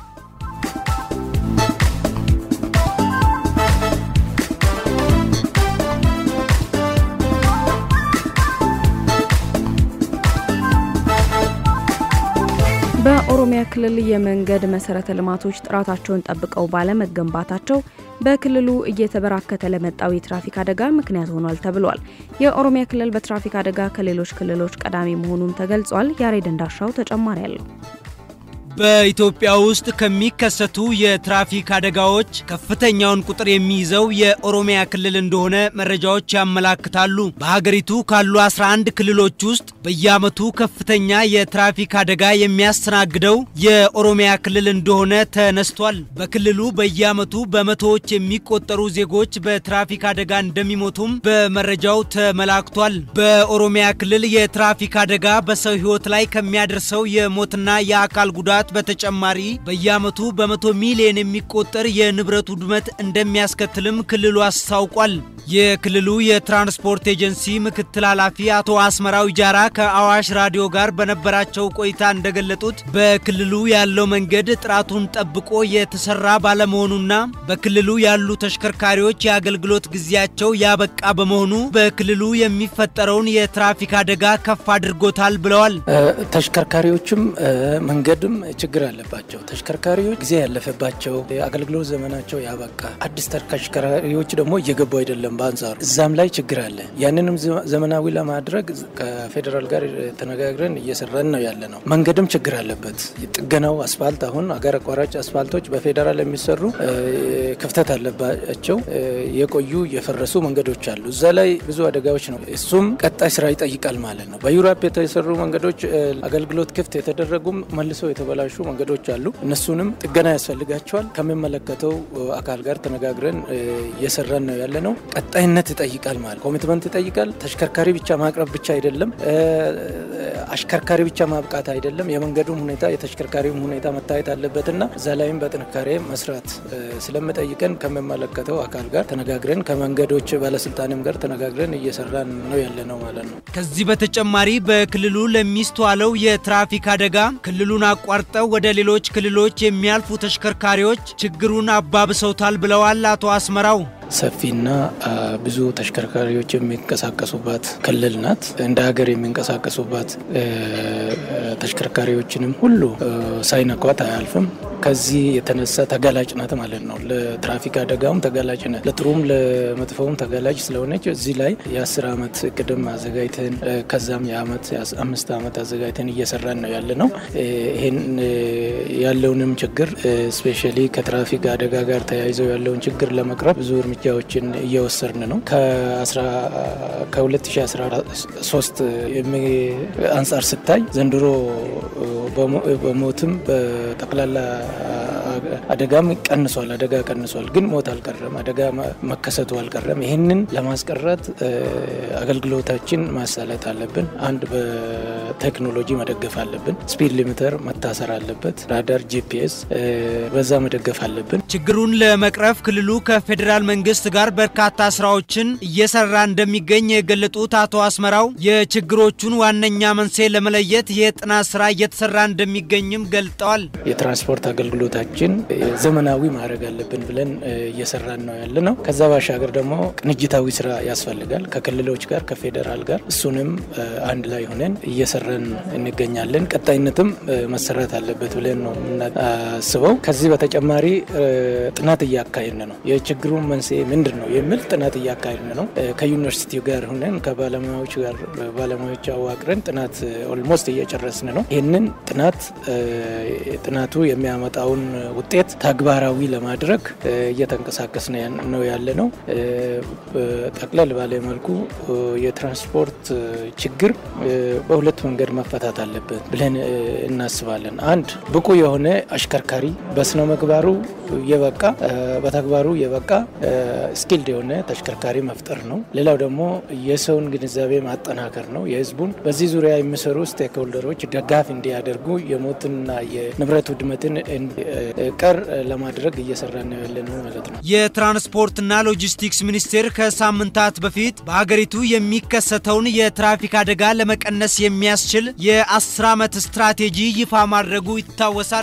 በኦሮሚያ ክልል የመንገድ መሰረተ ልማቶች ጥራታቸውን ጠብቀው ባለመገንባታቸው በክልሉ እየተበራከተ ለመጣው የትራፊክ አደጋ ምክንያት ሆኗል ተብሏል። የኦሮሚያ ክልል በትራፊክ አደጋ ከሌሎች ክልሎች ቀዳሚ መሆኑን ተገልጿል። ያሬድ እንዳሻው ተጨማሪ አለው። በኢትዮጵያ ውስጥ ከሚከሰቱ የትራፊክ አደጋዎች ከፍተኛውን ቁጥር የሚይዘው የኦሮሚያ ክልል እንደሆነ መረጃዎች ያመለክታሉ። በሀገሪቱ ካሉ አስራ አንድ ክልሎች ውስጥ በየዓመቱ ከፍተኛ የትራፊክ አደጋ የሚያስተናግደው የኦሮሚያ ክልል እንደሆነ ተነስቷል። በክልሉ በየዓመቱ በመቶዎች የሚቆጠሩ ዜጎች በትራፊክ አደጋ እንደሚሞቱም በመረጃው ተመላክቷል። በኦሮሚያ ክልል የትራፊክ አደጋ በሰው ሕይወት ላይ ከሚያደርሰው የሞትና የአካል ጉዳት በተጨማሪ በየዓመቱ በመቶ ሚሊዮን የሚቆጠር የንብረት ውድመት እንደሚያስከትልም ክልሉ አስታውቋል። የክልሉ የትራንስፖርት ኤጀንሲ ምክትል ኃላፊ አቶ አስመራው ጃራ ከአዋሽ ራዲዮ ጋር በነበራቸው ቆይታ እንደገለጡት በክልሉ ያለው መንገድ ጥራቱን ጠብቆ የተሰራ ባለመሆኑና በክልሉ ያሉ ተሽከርካሪዎች የአገልግሎት ጊዜያቸው ያበቃ በመሆኑ በክልሉ የሚፈጠረውን የትራፊክ አደጋ ከፍ አድርጎታል ብለዋል። ተሽከርካሪዎችም መንገድም ችግር አለባቸው። ተሽከርካሪዎች ጊዜ ያለፈባቸው የአገልግሎት ዘመናቸው ያበቃ አዲስ ተሽከርካሪዎች ደግሞ እየገቡ አይደለም። በአንጻሩ እዛም ላይ ችግር አለ። ያንንም ዘመናዊ ለማድረግ ከፌደራል ጋር ተነጋግረን እየሰራን ነው ያለነው። መንገድም ችግር አለበት። ጥገናው አስፋልት አሁን አገር አቋራጭ አስፋልቶች በፌደራል የሚሰሩ ክፍተት አለባቸው። የቆዩ የፈረሱ መንገዶች አሉ። እዛ ላይ ብዙ አደጋዎች ነው። እሱም ቀጣይ ስራ ይጠይቃል ማለት ነው። በዩሮፕ የተሰሩ መንገዶች አገልግሎት ክፍት የተደረጉም መልሰው የተበላሹ መንገዶች አሉ። እነሱንም ጥገና ያስፈልጋቸዋል። ከመመለከተው አካል ጋር ተነጋግረን እየሰራን ነው ያለነው። ቀጣይነት ይጠይቃል ማለት ኮሚትመንት ይጠይቃል። ተሽከርካሪ ብቻ ማቅረብ ብቻ አይደለም፣ አሽከርካሪ ብቻ ማብቃት አይደለም። የመንገዱም ሁኔታ የተሽከርካሪውም ሁኔታ መታየት አለበትና እዛ ላይም በጥንካሬ መስራት ስለምጠይቀን ከመመለከተው አካል ጋር ተነጋግረን ከመንገዶች ባለስልጣንም ጋር ተነጋግረን እየሰራን ነው ያለነው ማለት ነው። ከዚህ በተጨማሪ በክልሉ ለሚስተዋለው የትራፊክ አደጋ ክልሉን አቋርጠው ወደ ሌሎች ክልሎች የሚያልፉ ተሽከርካሪዎች ችግሩን አባብሰውታል ብለዋል አቶ አስመራው። ሰፊና ብዙ ተሽከርካሪዎች የሚንቀሳቀሱባት ክልል ናት። እንደ ሀገር የሚንቀሳቀሱባት ተሽከርካሪዎችንም ሁሉ ሳይነኳት አያልፍም። ከዚህ የተነሳ ተጋላጭነት ማለት ነው። ለትራፊክ አደጋውም ተጋላጭነት ለጥሩም ለመጥፎም ተጋላጭ ስለሆነች እዚህ ላይ የአስር አመት እቅድም አዘጋጅተን ከዛም የአመት አምስት አመት አዘጋጅተን እየሰራን ነው ያለ ነው። ይሄን ያለውንም ችግር ስፔሻሊ ከትራፊክ አደጋ ጋር ተያይዘው ያለውን ችግር ለመቅረፍ ብዙ እርምጃዎችን እየወሰድን ነው። ከ2013 አንጻር ስታይ ዘንድሮ በሞትም በጠቅላላ አደጋም ቀንሷል አደጋ ቀንሷል ግን ሞት አልቀረም አደጋ መከሰቱ አልቀረም። ይሄንን ለማስቀረት አገልግሎታችን ማሳለጥ አለብን። አንድ በቴክኖሎጂ መደገፍ አለብን። ስፒድ ሊሚተር መታሰር አለበት። ራዳር ጂፒኤስ በዛ መደገፍ አለብን። ችግሩን ለመቅረፍ ክልሉ ከፌደራል መንግስት ጋር በርካታ ስራዎችን እየሰራ እንደሚገኝ የገለጹት አቶ አስመራው የችግሮቹን ዋነኛ መንስኤ ለመለየት የጥናት ስራ እየተሰራ እንደሚገኝም ገልጠዋል። የትራንስፖርት አገልግሎታችን ዘመናዊ ማድረግ አለብን ብለን እየሰራን ነው ያለነው። ከዛ ባሻገር ደግሞ ቅንጅታዊ ስራ ያስፈልጋል ከክልሎች ጋር ከፌደራል ጋር እሱንም አንድ ላይ ሆነን እየሰራን እንገኛለን። ቀጣይነትም መሰራት አለበት ብለን ነው እናስበው። ከዚህ በተጨማሪ ጥናት እያካሄድን ነው። የችግሩ መንስኤ ምንድነው የሚል ጥናት እያካሄድን ነው። ከዩኒቨርሲቲው ጋር ሆነን ከባለሙያዎች ጋር ባለሙያዎች አዋቅረን ጥናት ኦልሞስት እየጨረስን ነው። ይሄንን ጥናት ጥናቱ የሚያመጣውን ውጤት ተግባራዊ ለማድረግ እየተንቀሳቀስን ነው ያለነው። ጠቅለል ባለ መልኩ የትራንስፖርት ችግር በሁለት መንገድ መፈታት አለበት ብለን እናስባለን። አንድ ብቁ የሆነ አሽከርካሪ በስነ ምግባሩ የበቃ በተግባሩ የበቃ ስኪልድ የሆነ ተሽከርካሪ መፍጠር ነው። ሌላው ደግሞ የሰውን ግንዛቤ ማጠናከር ነው። የህዝቡን በዚህ ዙሪያ የሚሰሩ ስቴክሆልደሮች ደጋፍ እንዲያደርጉ የሞትና የንብረት ውድመትን ቀር ለማድረግ እየሰራን ነው ያለነው ማለት ነው። የትራንስፖርትና ሎጂስቲክስ ሚኒስቴር ከሳምንታት በፊት በሀገሪቱ የሚከሰተውን የትራፊክ አደጋ ለመቀነስ የሚያስችል የአስር አመት ስትራቴጂ ይፋ ማድረጉ ይታወሳል።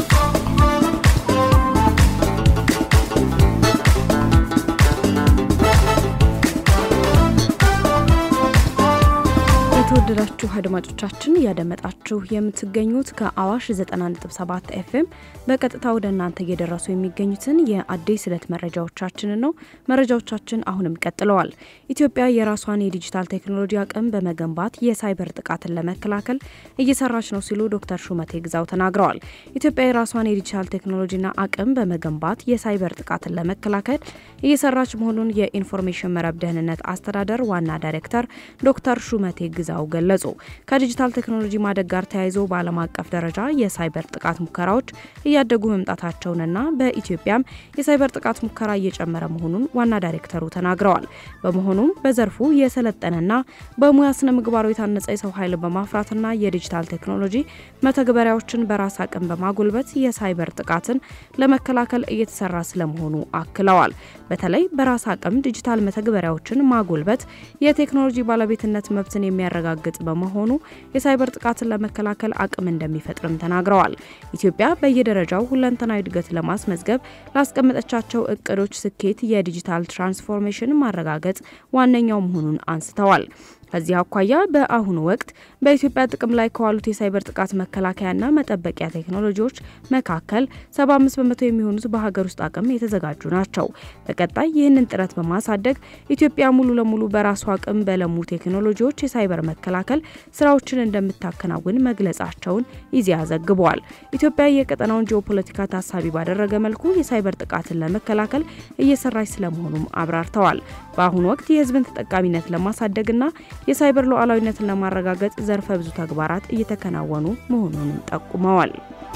የተወደዳችሁ አድማጮቻችን ያደመጣችሁ የምትገኙት ከአዋሽ ዘጠና ነጥብ ሰባት ኤፍኤም በቀጥታ ወደ እናንተ እየደረሱ የሚገኙትን የአዲስ ዕለት መረጃዎቻችን ነው። መረጃዎቻችን አሁንም ቀጥለዋል። ኢትዮጵያ የራሷን የዲጂታል ቴክኖሎጂ አቅም በመገንባት የሳይበር ጥቃትን ለመከላከል እየሰራች ነው ሲሉ ዶክተር ሹመቴ ግዛው ተናግረዋል። ኢትዮጵያ የራሷን የዲጂታል ቴክኖሎጂና አቅም በመገንባት የሳይበር ጥቃትን ለመከላከል እየሰራች መሆኑን የኢንፎርሜሽን መረብ ደህንነት አስተዳደር ዋና ዳይሬክተር ዶክተር ሹመቴ ግዛው ገለጹ። ከዲጂታል ቴክኖሎጂ ማደግ ጋር ተያይዞ በዓለም አቀፍ ደረጃ የሳይበር ጥቃት ሙከራዎች እያደጉ መምጣታቸውንና በኢትዮጵያም የሳይበር ጥቃት ሙከራ እየጨመረ መሆኑን ዋና ዳይሬክተሩ ተናግረዋል። በመሆኑም በዘርፉ የሰለጠነና በሙያ ስነ ምግባሩ የታነጸ የሰው ኃይል በማፍራትና የዲጂታል ቴክኖሎጂ መተግበሪያዎችን በራስ አቅም በማጎልበት የሳይበር ጥቃትን ለመከላከል እየተሰራ ስለመሆኑ አክለዋል። በተለይ በራስ አቅም ዲጂታል መተግበሪያዎችን ማጎልበት የቴክኖሎጂ ባለቤትነት መብትን የሚያረጋግጥ በመሆኑ የሳይበር ጥቃትን ለመከላከል አቅም እንደሚፈጥርም ተናግረዋል። ኢትዮጵያ በየደረጃው ሁለንተናዊ እድገት ለማስመዝገብ ላስቀመጠቻቸው እቅዶች ስኬት የዲጂታል ትራንስፎርሜሽን ማረጋገጥ ዋነኛው መሆኑን አንስተዋል። ከዚህ አኳያ በአሁኑ ወቅት በኢትዮጵያ ጥቅም ላይ ከዋሉት የሳይበር ጥቃት መከላከያና መጠበቂያ ቴክኖሎጂዎች መካከል ሰባ አምስት በመቶ የሚሆኑት በሀገር ውስጥ አቅም የተዘጋጁ ናቸው። በቀጣይ ይህንን ጥረት በማሳደግ ኢትዮጵያ ሙሉ ለሙሉ በራሷ አቅም በለሙ ቴክኖሎጂዎች የሳይበር መከላከል ስራዎችን እንደምታከናውን መግለጻቸውን ኢዜአ ዘግቧል። ኢትዮጵያ የቀጠናውን ጂኦፖለቲካ ታሳቢ ባደረገ መልኩ የሳይበር ጥቃትን ለመከላከል እየሰራች ስለመሆኑም አብራርተዋል። በአሁኑ ወቅት የህዝብን ተጠቃሚነት ለማሳደግና የሳይበር ሉዓላዊነትን ለማረጋገጥ ዘርፈ ብዙ ተግባራት እየተከናወኑ መሆኑን ጠቁመዋል።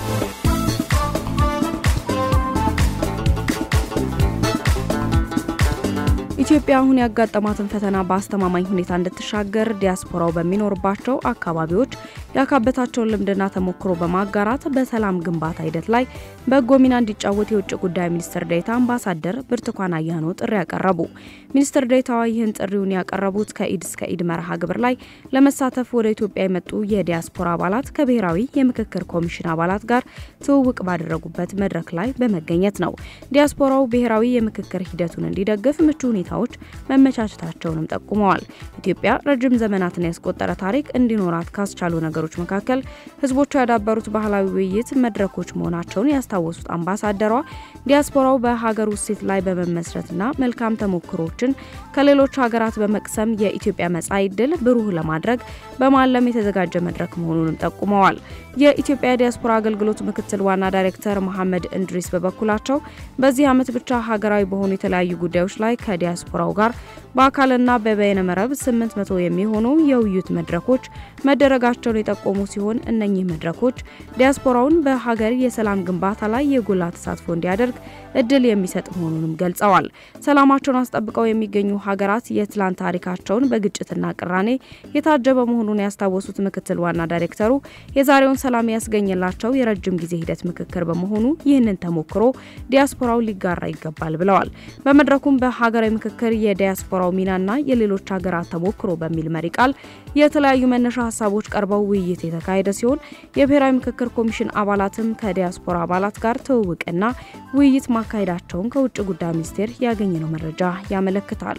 ኢትዮጵያ አሁን ያጋጠማትን ፈተና በአስተማማኝ ሁኔታ እንድትሻገር ዲያስፖራው በሚኖርባቸው አካባቢዎች ያካበታቸውን ልምድና ተሞክሮ በማጋራት በሰላም ግንባታ ሂደት ላይ በጎ ሚና እንዲጫወት የውጭ ጉዳይ ሚኒስትር ዴኤታ አምባሳደር ብርቱካን አያኖ ጥሪ ያቀረቡ። ሚኒስትር ዴኤታዋ ይህን ጥሪውን ያቀረቡት ከኢድ እስከ ኢድ መርሃ ግብር ላይ ለመሳተፍ ወደ ኢትዮጵያ የመጡ የዲያስፖራ አባላት ከብሔራዊ የምክክር ኮሚሽን አባላት ጋር ትውውቅ ባደረጉበት መድረክ ላይ በመገኘት ነው። ዲያስፖራው ብሔራዊ የምክክር ሂደቱን እንዲደግፍ ምቹ ሁኔታዎች መመቻቸታቸውንም ጠቁመዋል። ኢትዮጵያ ረጅም ዘመናትን ያስቆጠረ ታሪክ እንዲኖራት ካስቻሉ ነገሮች ሀገሮች መካከል ህዝቦቹ ያዳበሩት ባህላዊ ውይይት መድረኮች መሆናቸውን ያስታወሱት አምባሳደሯ ዲያስፖራው በሀገር ውስጥ ላይ በመመስረትና መልካም ተሞክሮችን ከሌሎች ሀገራት በመቅሰም የኢትዮጵያ መጻኢ ዕድል ብሩህ ለማድረግ በማለም የተዘጋጀ መድረክ መሆኑን ጠቁመዋል። የኢትዮጵያ ዲያስፖራ አገልግሎት ምክትል ዋና ዳይሬክተር መሐመድ እንድሪስ በበኩላቸው በዚህ ዓመት ብቻ ሀገራዊ በሆኑ የተለያዩ ጉዳዮች ላይ ከዲያስፖራው ጋር በአካልና በበይነ መረብ ስምንት መቶ የሚሆኑ የውይይት መድረኮች መደረጋቸውን የጠቆሙ ሲሆን እነኚህ መድረኮች ዲያስፖራውን በሀገር የሰላም ግንባታ ላይ የጎላ ተሳትፎ እንዲያደርግ እድል የሚሰጥ መሆኑንም ገልጸዋል። ሰላማቸውን አስጠብቀው የሚገኙ ሀገራት የትላንት ታሪካቸውን በግጭትና ቅራኔ የታጀበ መሆኑን ያስታወሱት ምክትል ዋና ዳይሬክተሩ የዛሬውን ሰላም ያስገኘላቸው የረጅም ጊዜ ሂደት ምክክር በመሆኑ ይህንን ተሞክሮ ዲያስፖራው ሊጋራ ይገባል ብለዋል። በመድረኩም በሀገራዊ ምክክር የዲያስፖራው ሚናና የሌሎች ሀገራት ተሞክሮ በሚል መሪ ቃል የተለያዩ መነሻ ሀሳቦች ቀርበው ውይይት የተካሄደ ሲሆን የብሔራዊ ምክክር ኮሚሽን አባላትም ከዲያስፖራ አባላት ጋር ተወውቅና ውይይት ማካሄዳቸውን ከውጭ ጉዳይ ሚኒስቴር ያገኘነው መረጃ ያመለክታል።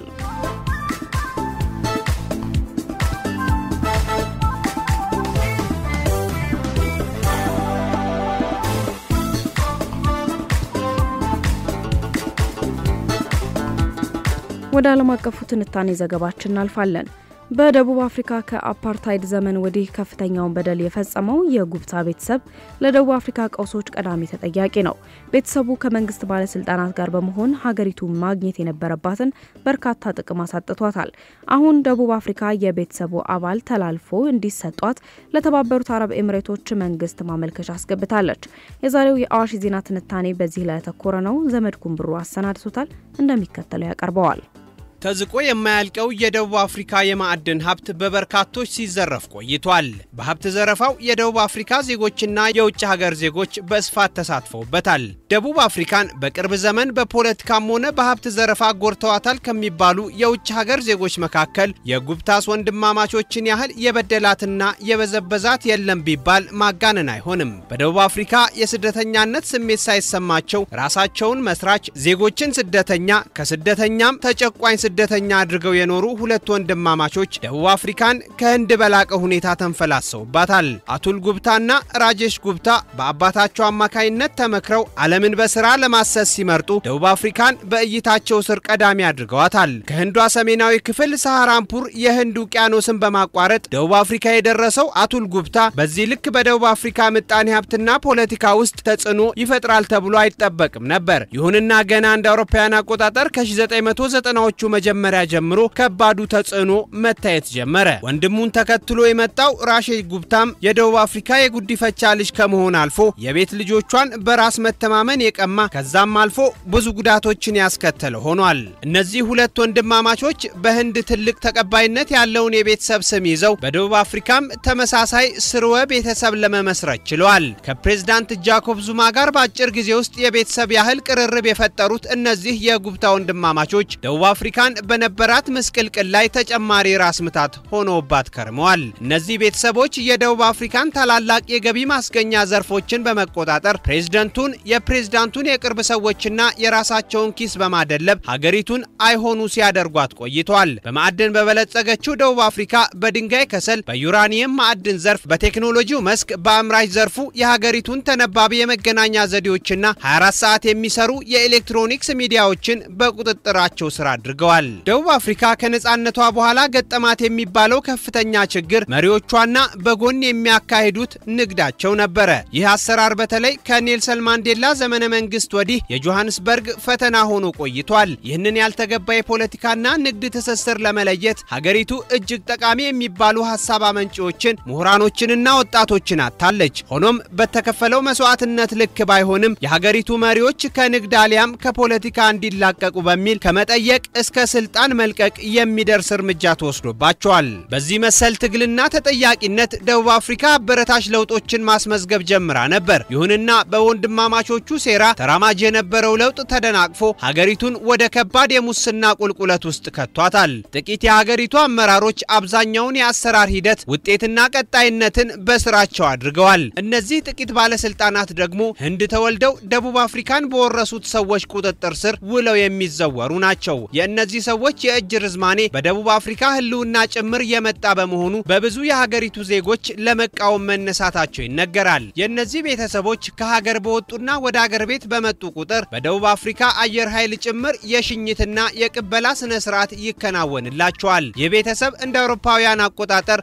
ወደ ዓለም አቀፉ ትንታኔ ዘገባችን እናልፋለን። በደቡብ አፍሪካ ከአፓርታይድ ዘመን ወዲህ ከፍተኛውን በደል የፈጸመው የጉብታ ቤተሰብ ለደቡብ አፍሪካ ቀውሶች ቀዳሚ ተጠያቂ ነው። ቤተሰቡ ከመንግስት ባለስልጣናት ጋር በመሆን ሀገሪቱ ማግኘት የነበረባትን በርካታ ጥቅም አሳጥቷታል። አሁን ደቡብ አፍሪካ የቤተሰቡ አባል ተላልፎ እንዲሰጧት ለተባበሩት አረብ ኤሚሬቶች መንግስት ማመልከቻ አስገብታለች። የዛሬው የአዋሽ ዜና ትንታኔ በዚህ ላይ ተኮረ ነው። ዘመድኩን ብሩ አሰናድቶታል፣ እንደሚከተለው ያቀርበዋል። ተዝቆ የማያልቀው የደቡብ አፍሪካ የማዕድን ሀብት በበርካቶች ሲዘረፍ ቆይቷል። በሀብት ዘረፋው የደቡብ አፍሪካ ዜጎችና የውጭ ሀገር ዜጎች በስፋት ተሳትፈውበታል። ደቡብ አፍሪካን በቅርብ ዘመን በፖለቲካም ሆነ በሀብት ዘረፋ ጎርተዋታል ከሚባሉ የውጭ ሀገር ዜጎች መካከል የጉብታስ ወንድማማቾችን ያህል የበደላትና የበዘበዛት የለም ቢባል ማጋነን አይሆንም። በደቡብ አፍሪካ የስደተኛነት ስሜት ሳይሰማቸው ራሳቸውን መስራች ዜጎችን ስደተኛ ከስደተኛም ተጨቋኝ ስደተኛ አድርገው የኖሩ ሁለት ወንድማማቾች ደቡብ አፍሪካን ከህንድ በላቀ ሁኔታ ተንፈላሰውባታል። አቱል ጉብታና ራጄሽ ጉብታ በአባታቸው አማካይነት ተመክረው ዓለምን በስራ ለማሰስ ሲመርጡ ደቡብ አፍሪካን በእይታቸው ስር ቀዳሚ አድርገዋታል። ከህንዷ ሰሜናዊ ክፍል ሳሃራንፑር የህንድ ውቅያኖስን በማቋረጥ ደቡብ አፍሪካ የደረሰው አቱል ጉብታ በዚህ ልክ በደቡብ አፍሪካ ምጣኔ ሀብትና ፖለቲካ ውስጥ ተጽዕኖ ይፈጥራል ተብሎ አይጠበቅም ነበር። ይሁንና ገና እንደ አውሮፓውያን አቆጣጠር ከ1990ዎቹ መጀመሪያ ጀምሮ ከባዱ ተጽዕኖ መታየት ጀመረ። ወንድሙን ተከትሎ የመጣው ራሼሽ ጉብታም የደቡብ አፍሪካ የጉዲፈቻ ልጅ ከመሆን አልፎ የቤት ልጆቿን በራስ መተማመን የቀማ ከዛም አልፎ ብዙ ጉዳቶችን ያስከተለ ሆኗል። እነዚህ ሁለት ወንድማማቾች በህንድ ትልቅ ተቀባይነት ያለውን የቤተሰብ ስም ይዘው በደቡብ አፍሪካም ተመሳሳይ ስርወ ቤተሰብ ለመመስረት ችለዋል። ከፕሬዝዳንት ጃኮብ ዙማ ጋር በአጭር ጊዜ ውስጥ የቤተሰብ ያህል ቅርርብ የፈጠሩት እነዚህ የጉብታ ወንድማማቾች ደቡብ አፍሪካን በነበራት መስቀልቅል ላይ ተጨማሪ ራስ ምታት ሆኖባት ከርመዋል። እነዚህ ቤተሰቦች የደቡብ አፍሪካን ታላላቅ የገቢ ማስገኛ ዘርፎችን በመቆጣጠር ፕሬዝዳንቱን የፕሬዝዳንቱን የቅርብ ሰዎችና የራሳቸውን ኪስ በማደለብ ሀገሪቱን አይሆኑ ሲያደርጓት ቆይተዋል። በማዕድን በበለጸገችው ደቡብ አፍሪካ በድንጋይ ከሰል፣ በዩራኒየም ማዕድን ዘርፍ፣ በቴክኖሎጂው መስክ፣ በአምራች ዘርፉ የሀገሪቱን ተነባቢ የመገናኛ ዘዴዎችና ሀያ አራት ሰዓት የሚሰሩ የኤሌክትሮኒክስ ሚዲያዎችን በቁጥጥራቸው ስር አድርገዋል። ደቡብ አፍሪካ ከነጻነቷ በኋላ ገጠማት የሚባለው ከፍተኛ ችግር መሪዎቿና በጎን የሚያካሂዱት ንግዳቸው ነበረ። ይህ አሰራር በተለይ ከኔልሰን ማንዴላ ዘመነ መንግስት ወዲህ የጆሃንስበርግ ፈተና ሆኖ ቆይቷል። ይህንን ያልተገባ የፖለቲካና ንግድ ትስስር ለመለየት ሀገሪቱ እጅግ ጠቃሚ የሚባሉ ሐሳብ አመንጪዎችን ምሁራኖችንና ወጣቶችን አጣለች። ሆኖም በተከፈለው መስዋዕትነት ልክ ባይሆንም የሀገሪቱ መሪዎች ከንግድ አሊያም ከፖለቲካ እንዲላቀቁ በሚል ከመጠየቅ እስከ ስልጣን መልቀቅ የሚደርስ እርምጃ ተወስዶባቸዋል። በዚህ መሰል ትግልና ተጠያቂነት ደቡብ አፍሪካ በረታች ለውጦችን ማስመዝገብ ጀምራ ነበር። ይሁንና በወንድማማቾቹ ሴራ ተራማጅ የነበረው ለውጥ ተደናቅፎ ሀገሪቱን ወደ ከባድ የሙስና ቁልቁለት ውስጥ ከቷታል። ጥቂት የሀገሪቱ አመራሮች አብዛኛውን የአሰራር ሂደት ውጤትና ቀጣይነትን በስራቸው አድርገዋል። እነዚህ ጥቂት ባለስልጣናት ደግሞ ህንድ ተወልደው ደቡብ አፍሪካን በወረሱት ሰዎች ቁጥጥር ስር ውለው የሚዘወሩ ናቸው። የእነዚህ የእነዚህ ሰዎች የእጅ ርዝማኔ በደቡብ አፍሪካ ህልውና ጭምር የመጣ በመሆኑ በብዙ የሀገሪቱ ዜጎች ለመቃወም መነሳታቸው ይነገራል። የእነዚህ ቤተሰቦች ከሀገር በወጡና ወደ ሀገር ቤት በመጡ ቁጥር በደቡብ አፍሪካ አየር ኃይል ጭምር የሽኝትና የቅበላ ስነ ስርዓት ይከናወንላቸዋል። የቤተሰብ እንደ አውሮፓውያን አቆጣጠር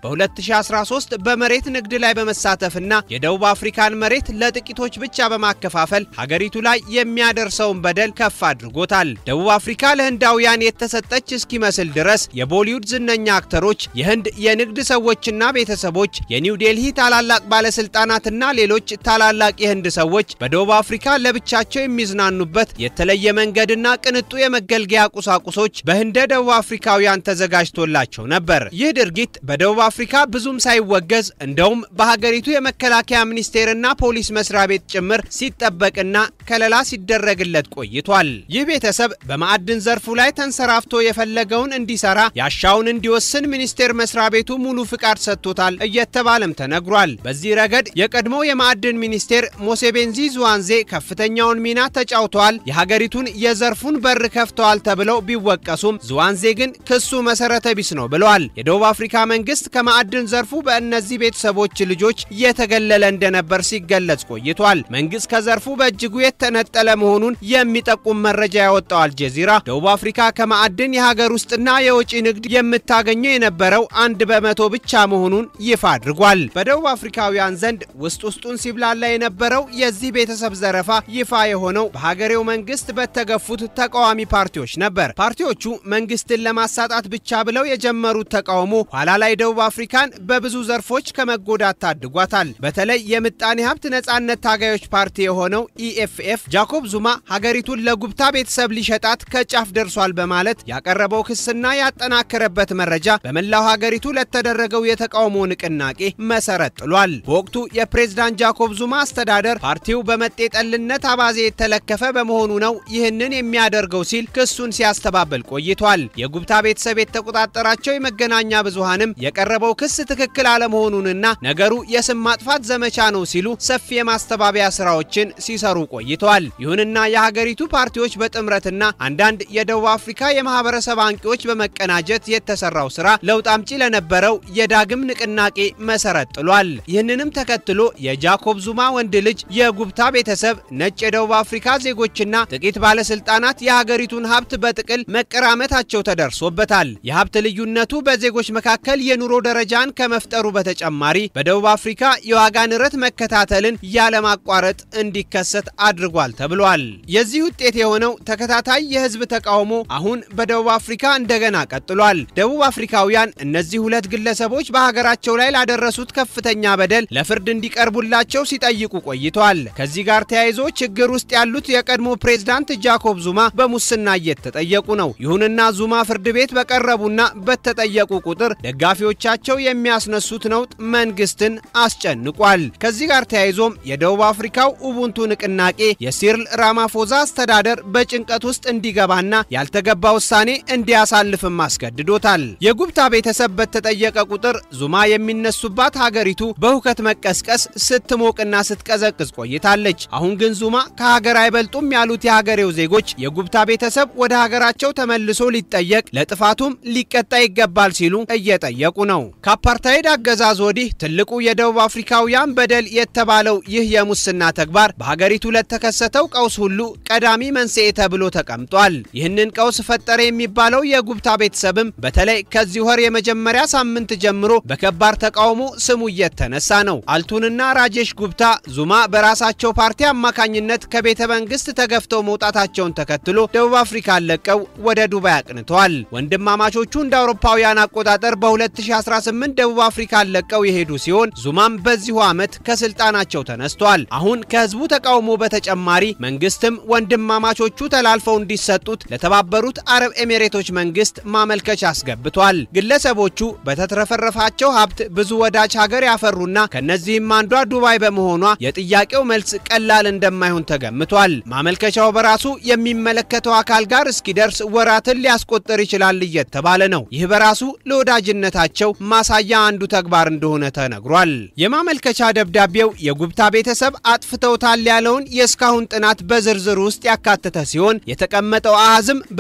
በ2013 በመሬት ንግድ ላይ በመሳተፍና የደቡብ አፍሪካን መሬት ለጥቂቶች ብቻ በማከፋፈል ሀገሪቱ ላይ የሚያደርሰውን በደል ከፍ አድርጎታል። ደቡብ አፍሪካ ለህንዳውያን የተሰጠች እስኪመስል ድረስ የቦሊውድ ዝነኛ አክተሮች፣ የህንድ የንግድ ሰዎችና ቤተሰቦች፣ የኒው ዴልሂ ታላላቅ ባለስልጣናትና ሌሎች ታላላቅ የህንድ ሰዎች በደቡብ አፍሪካ ለብቻቸው የሚዝናኑበት የተለየ መንገድና ቅንጡ የመገልገያ ቁሳቁሶች በህንደ ደቡብ አፍሪካውያን ተዘጋጅቶላቸው ነበር። ይህ ድርጊት በደቡብ አፍሪካ ብዙም ሳይወገዝ እንደውም በሀገሪቱ የመከላከያ ሚኒስቴርና ፖሊስ መስሪያ ቤት ጭምር ሲጠበቅና ከለላ ሲደረግለት ቆይቷል። ይህ ቤተሰብ በማዕድን ዘርፉ ላይ ተንሰራፍቶ የፈለገውን እንዲሰራ ያሻውን እንዲወስን ሚኒስቴር መስሪያ ቤቱ ሙሉ ፍቃድ ሰጥቶታል እየተባለም ተነግሯል። በዚህ ረገድ የቀድሞው የማዕድን ሚኒስቴር ሞሴቤንዚ ዙዋንዜ ከፍተኛውን ሚና ተጫውተዋል፣ የሀገሪቱን የዘርፉን በር ከፍተዋል ተብለው ቢወቀሱም ዙዋንዜ ግን ክሱ መሰረተ ቢስ ነው ብለዋል። የደቡብ አፍሪካ መንግስት ከማዕድን ዘርፉ በእነዚህ ቤተሰቦች ልጆች የተገለለ እንደነበር ሲገለጽ ቆይቷል። መንግስት ከዘርፉ በእጅጉ የተነጠለ መሆኑን የሚጠቁም መረጃ ያወጣው አልጀዚራ ደቡብ አፍሪካ ከማዕድን የሀገር ውስጥና የውጭ ንግድ የምታገኘው የነበረው አንድ በመቶ ብቻ መሆኑን ይፋ አድርጓል። በደቡብ አፍሪካውያን ዘንድ ውስጥ ውስጡን ሲብላላ የነበረው የዚህ ቤተሰብ ዘረፋ ይፋ የሆነው በሀገሬው መንግስት በተገፉት ተቃዋሚ ፓርቲዎች ነበር። ፓርቲዎቹ መንግስትን ለማሳጣት ብቻ ብለው የጀመሩት ተቃውሞ ኋላ ላይ ደቡብ አፍሪካን በብዙ ዘርፎች ከመጎዳት ታድጓታል። በተለይ የምጣኔ ሀብት ነጻነት ታጋዮች ፓርቲ የሆነው ኢኤፍኤፍ ጃኮብ ዙማ ሀገሪቱን ለጉብታ ቤተሰብ ሊሸጣት ከጫፍ ደርሷል በማለት ያቀረበው ክስና ያጠናከረበት መረጃ በመላው ሀገሪቱ ለተደረገው የተቃውሞ ንቅናቄ መሰረት ጥሏል። በወቅቱ የፕሬዝዳንት ጃኮብ ዙማ አስተዳደር ፓርቲው በመጤጠልነት አባዜ የተለከፈ በመሆኑ ነው ይህንን የሚያደርገው ሲል ክሱን ሲያስተባበል ቆይቷል። የጉብታ ቤተሰብ የተቆጣጠራቸው የመገናኛ ብዙሃንም የቀረበው ክስ ትክክል አለመሆኑንና ነገሩ የስም ማጥፋት ዘመቻ ነው ሲሉ ሰፊ የማስተባበያ ስራዎችን ሲሰሩ ቆይተዋል። ይሁንና የሀገሪቱ ፓርቲዎች በጥምረትና አንዳንድ የደቡብ አፍሪካ የማህበረሰብ አንቂዎች በመቀናጀት የተሰራው ስራ ለውጥ አምጪ ለነበረው የዳግም ንቅናቄ መሰረት ጥሏል። ይህንንም ተከትሎ የጃኮብ ዙማ ወንድ ልጅ የጉብታ ቤተሰብ ነጭ የደቡብ አፍሪካ ዜጎችና ጥቂት ባለስልጣናት የሀገሪቱን ሀብት በጥቅል መቀራመታቸው ተደርሶበታል። የሀብት ልዩነቱ በዜጎች መካከል የኑሮ ደረጃን ከመፍጠሩ በተጨማሪ በደቡብ አፍሪካ የዋጋ ንረት መከታተልን ያለማቋረጥ እንዲከሰት አድርጓል ተብሏል። የዚህ ውጤት የሆነው ተከታታይ የህዝብ ተቃውሞ አሁን በደቡብ አፍሪካ እንደገና ቀጥሏል። ደቡብ አፍሪካውያን እነዚህ ሁለት ግለሰቦች በሀገራቸው ላይ ላደረሱት ከፍተኛ በደል ለፍርድ እንዲቀርቡላቸው ሲጠይቁ ቆይተዋል። ከዚህ ጋር ተያይዞ ችግር ውስጥ ያሉት የቀድሞ ፕሬዝዳንት ጃኮብ ዙማ በሙስና እየተጠየቁ ነው። ይሁንና ዙማ ፍርድ ቤት በቀረቡና በተጠየቁ ቁጥር ደጋፊዎቻቸው የሚያስነሱት ነውጥ መንግስትን አስጨንቋል። ከዚህ ጋር ተያይዞም የደቡብ አፍሪካው ኡቡንቱ ንቅናቄ የሲርል ራማፎዛ አስተዳደር በጭንቀት ውስጥ እንዲገባና ያልተገባ ውሳኔ እንዲያሳልፍም አስገድዶታል። የጉብታ ቤተሰብ በተጠየቀ ቁጥር ዙማ የሚነሱባት ሀገሪቱ በሁከት መቀስቀስ ስትሞቅና ስትቀዘቅዝ ቆይታለች። አሁን ግን ዙማ ከሀገር አይበልጡም ያሉት የሀገሬው ዜጎች የጉብታ ቤተሰብ ወደ ሀገራቸው ተመልሶ ሊጠየቅ ለጥፋቱም ሊቀጣ ይገባል ሲሉ እየጠየቁ ነው። ከአፓርታይድ አገዛዝ ወዲህ ትልቁ የደቡብ አፍሪካውያን በደል የተባለው ይህ የሙስና ተግባር በሀገሪቱ ለተከሰተው ቀውስ ሁሉ ቀዳሚ መንስኤ ተብሎ ተቀምጧል። ይህንን ቀውስ ፈጠረ የሚባለው የጉብታ ቤተሰብም በተለይ ከዚህ ወር የመጀመሪያ ሳምንት ጀምሮ በከባድ ተቃውሞ ስሙ እየተነሳ ነው። አልቱንና ራጄሽ ጉብታ ዙማ በራሳቸው ፓርቲ አማካኝነት ከቤተ መንግስት ተገፍተው መውጣታቸውን ተከትሎ ደቡብ አፍሪካ ለቀው ወደ ዱባይ አቅንተዋል። ወንድማማቾቹ እንደ አውሮፓውያን አቆጣጠር በ2018 ደቡብ አፍሪካ ለቀው የሄዱ ሲሆን ዙማም በዚሁ ዓመት ከስልጣናቸው ተነስተዋል። አሁን ከህዝቡ ተቃውሞ በተጨማሪ መንግስትም ወንድማማቾቹ ተላልፈው እንዲሰጡት ለተባበሩት አረብ ኤሚሬቶች መንግስት ማመልከቻ አስገብቷል። ግለሰቦቹ በተትረፈረፋቸው ሀብት ብዙ ወዳጅ ሀገር ያፈሩና ከነዚህም አንዷ ዱባይ በመሆኗ የጥያቄው መልስ ቀላል እንደማይሆን ተገምቷል። ማመልከቻው በራሱ የሚመለከተው አካል ጋር እስኪደርስ ወራትን ሊያስቆጥር ይችላል እየተባለ ነው። ይህ በራሱ ለወዳጅነታቸው ማሳያ አንዱ ተግባር እንደሆነ ተነግሯል። የማመልከቻ ደብዳቤው የጉብታ ቤተሰብ አጥፍተውታል ያለውን የስካሁን ጥናት በዝርዝር ውስጥ ያካተተ ሲሆን የተቀመጠው አሃዝም በቀጣይ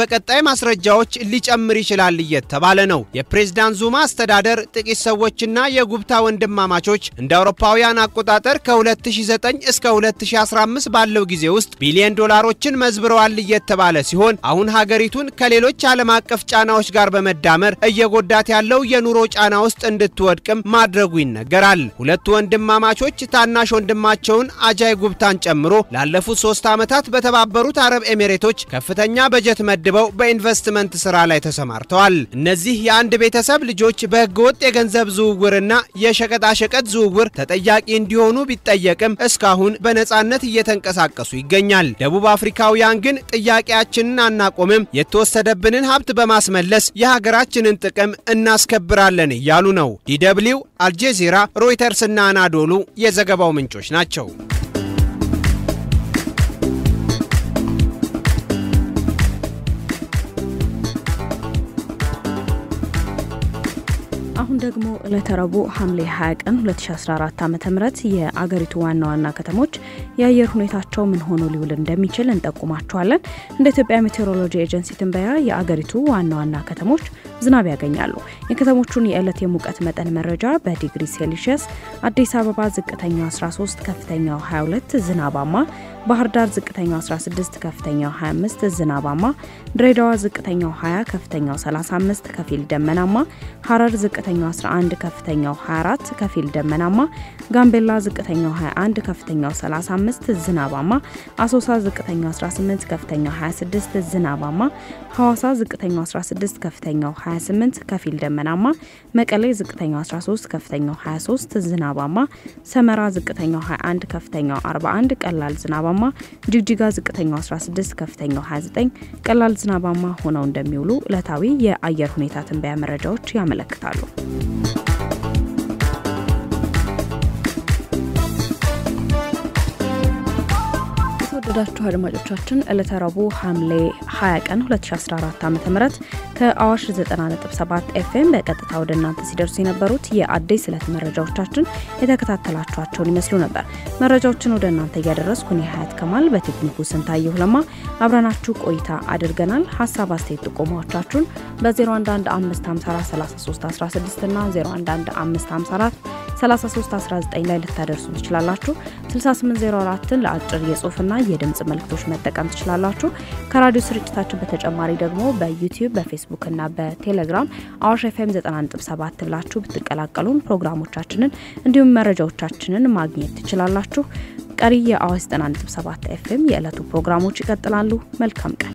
ማስረጃዎች ሊጨምር ይችላል እየተባለ ነው። የፕሬዝዳንት ዙማ አስተዳደር ጥቂት ሰዎችና የጉብታ ወንድማማቾች እንደ አውሮፓውያን አቆጣጠር ከ2009 እስከ ሁለት ሺህ አስራ አምስት ባለው ጊዜ ውስጥ ቢሊዮን ዶላሮችን መዝብረዋል እየተባለ ሲሆን አሁን ሀገሪቱን ከሌሎች ዓለም አቀፍ ጫናዎች ጋር በመዳመር እየጎዳት ያለው የኑሮ ጫና ውስጥ እንድትወድቅም ማድረጉ ይነገራል። ሁለቱ ወንድማማቾች ታናሽ ወንድማቸውን አጃይ ጉብታን ጨምሮ ላለፉት ሶስት ዓመታት በተባበሩት አረብ ኤሚሬቶች ከፍተኛ በጀት መድበው በኢንቨስትመንት ስራ ላይ ተሰማርተዋል። እነዚህ የአንድ ቤተሰብ ልጆች በህገወጥ የገንዘብ ዝውውርና የሸቀጣ ሸቀጥ ዝውውር ተጠያቂ እንዲሆኑ ቢጠየቅም እስካሁን በነጻነት እየተንቀሳቀሱ ይገኛል። ደቡብ አፍሪካውያን ግን ጥያቄያችንን አናቆምም፣ የተወሰደብንን ሀብት በማስመለስ የሀገራችንን ጥቅም እናስከብራለን እያሉ ነው። ዲደብሊው፣ አልጀዚራ፣ ሮይተርስ እና አናዶሉ የዘገባው ምንጮች ናቸው። አሁን ደግሞ ለተረቡ ሐምሌ ሃያ ቀን ሁለት ሺህ አስራ አራት ዓ.ም የአገሪቱ ዋና ዋና ከተሞች የአየር ሁኔታቸው ምን ሆኖ ሊውል እንደሚችል እንጠቁማችኋለን። እንደ ኢትዮጵያ ሜቴሮሎጂ ኤጀንሲ ትንበያ የአገሪቱ ዋና ዋና ከተሞች ዝናብ ያገኛሉ። የከተሞቹን የዕለት የሙቀት መጠን መረጃ በዲግሪ ሴልሺየስ አዲስ አበባ ዝቅተኛው አስራ ሶስት ከፍተኛው ሃያ ሁለት ዝናባማ፣ ባህር ዳር ዝቅተኛው አስራ ስድስት ከፍተኛው ሃያ አምስት ዝናባማ፣ ድሬዳዋ ዝቅተኛው ሃያ ከፍተኛው ሰላሳ አምስት ከፊል ደመናማ፣ ሐረር ዝቅተኛው አስራ አንድ ከፍተኛው ሃያ አራት ከፊል ደመናማ፣ ጋምቤላ ዝቅተኛው ሃያ አንድ ከፍተኛው ሰላሳ አምስት ዝናባማ፣ አሶሳ ዝቅተኛው አስራ ስምንት ከፍተኛው ሃያ ስድስት ዝናባማ፣ ሐዋሳ ዝቅተኛው አስራ ስድስት ከፍተኛው ሃያ ስምንት ከፊል ደመናማ፣ መቀሌ ዝቅተኛው አስራ ሶስት ከፍተኛው ሃያ ሶስት ዝናባማ፣ ሰመራ ዝቅተኛው ሃያ አንድ ከፍተኛው አርባ አንድ ቀላል ዝናባማ፣ ጅግጅጋ ዝቅተኛው አስራ ስድስት ከፍተኛው ሃያ ዘጠኝ ቀላል ዝናባማ ሆነው እንደሚውሉ ዕለታዊ የአየር ሁኔታ ትንበያ መረጃዎች ያመለክታሉ። የተወደዳችሁ አድማጮቻችን ዕለተ ረቡዕ ሐምሌ ሃያ ቀን ሁለት ሺህ አስራ አራት ዓ.ም ከአዋሽ ዘጠና ነጥብ ሰባት ኤፍኤም በቀጥታ ወደ እናንተ ሲደርሱ የነበሩት የአዲስ ዕለት መረጃዎቻችን የተከታተላችኋቸውን ይመስሉ ነበር። መረጃዎችን ወደ እናንተ ያደረስኩ እኔ ሀያት ከማል በቴክኒኩ ስንታየሁ ለማ አብራናችሁ ቆይታ አድርገናል። ሐሳብ አስተያየት ጥቆማዎቻችሁን በዜሮ አንድ አንድ አምስት ሃምሳ አራት ሰላሳ ሶስት አስራ ስድስት እና ዜሮ አንድ አንድ አምስት ሃምሳ አራት ሰላሳ ሶስት አስራ ዘጠኝ ላይ ልታደርሱ ትችላላችሁ። ስልሳ ስምንት ዜሮ አራት ለአጭር የጽሁፍና የድምጽ መልእክቶች መጠቀም ትችላላችሁ። ከራዲዮ ስርጭታችን በተጨማሪ ደግሞ በዩቲዩብ በፌስቡክ እና በቴሌግራም አዋሽ ኤፍኤም ዘጠና ነጥብ ሰባት ብላችሁ ብትቀላቀሉን ፕሮግራሞቻችንን እንዲሁም መረጃዎቻችንን ማግኘት ትችላላችሁ። ቀሪ የአዋሽ ዘጠና ነጥብ ሰባት ኤፍኤም የዕለቱ ፕሮግራሞች ይቀጥላሉ። መልካም ቀን።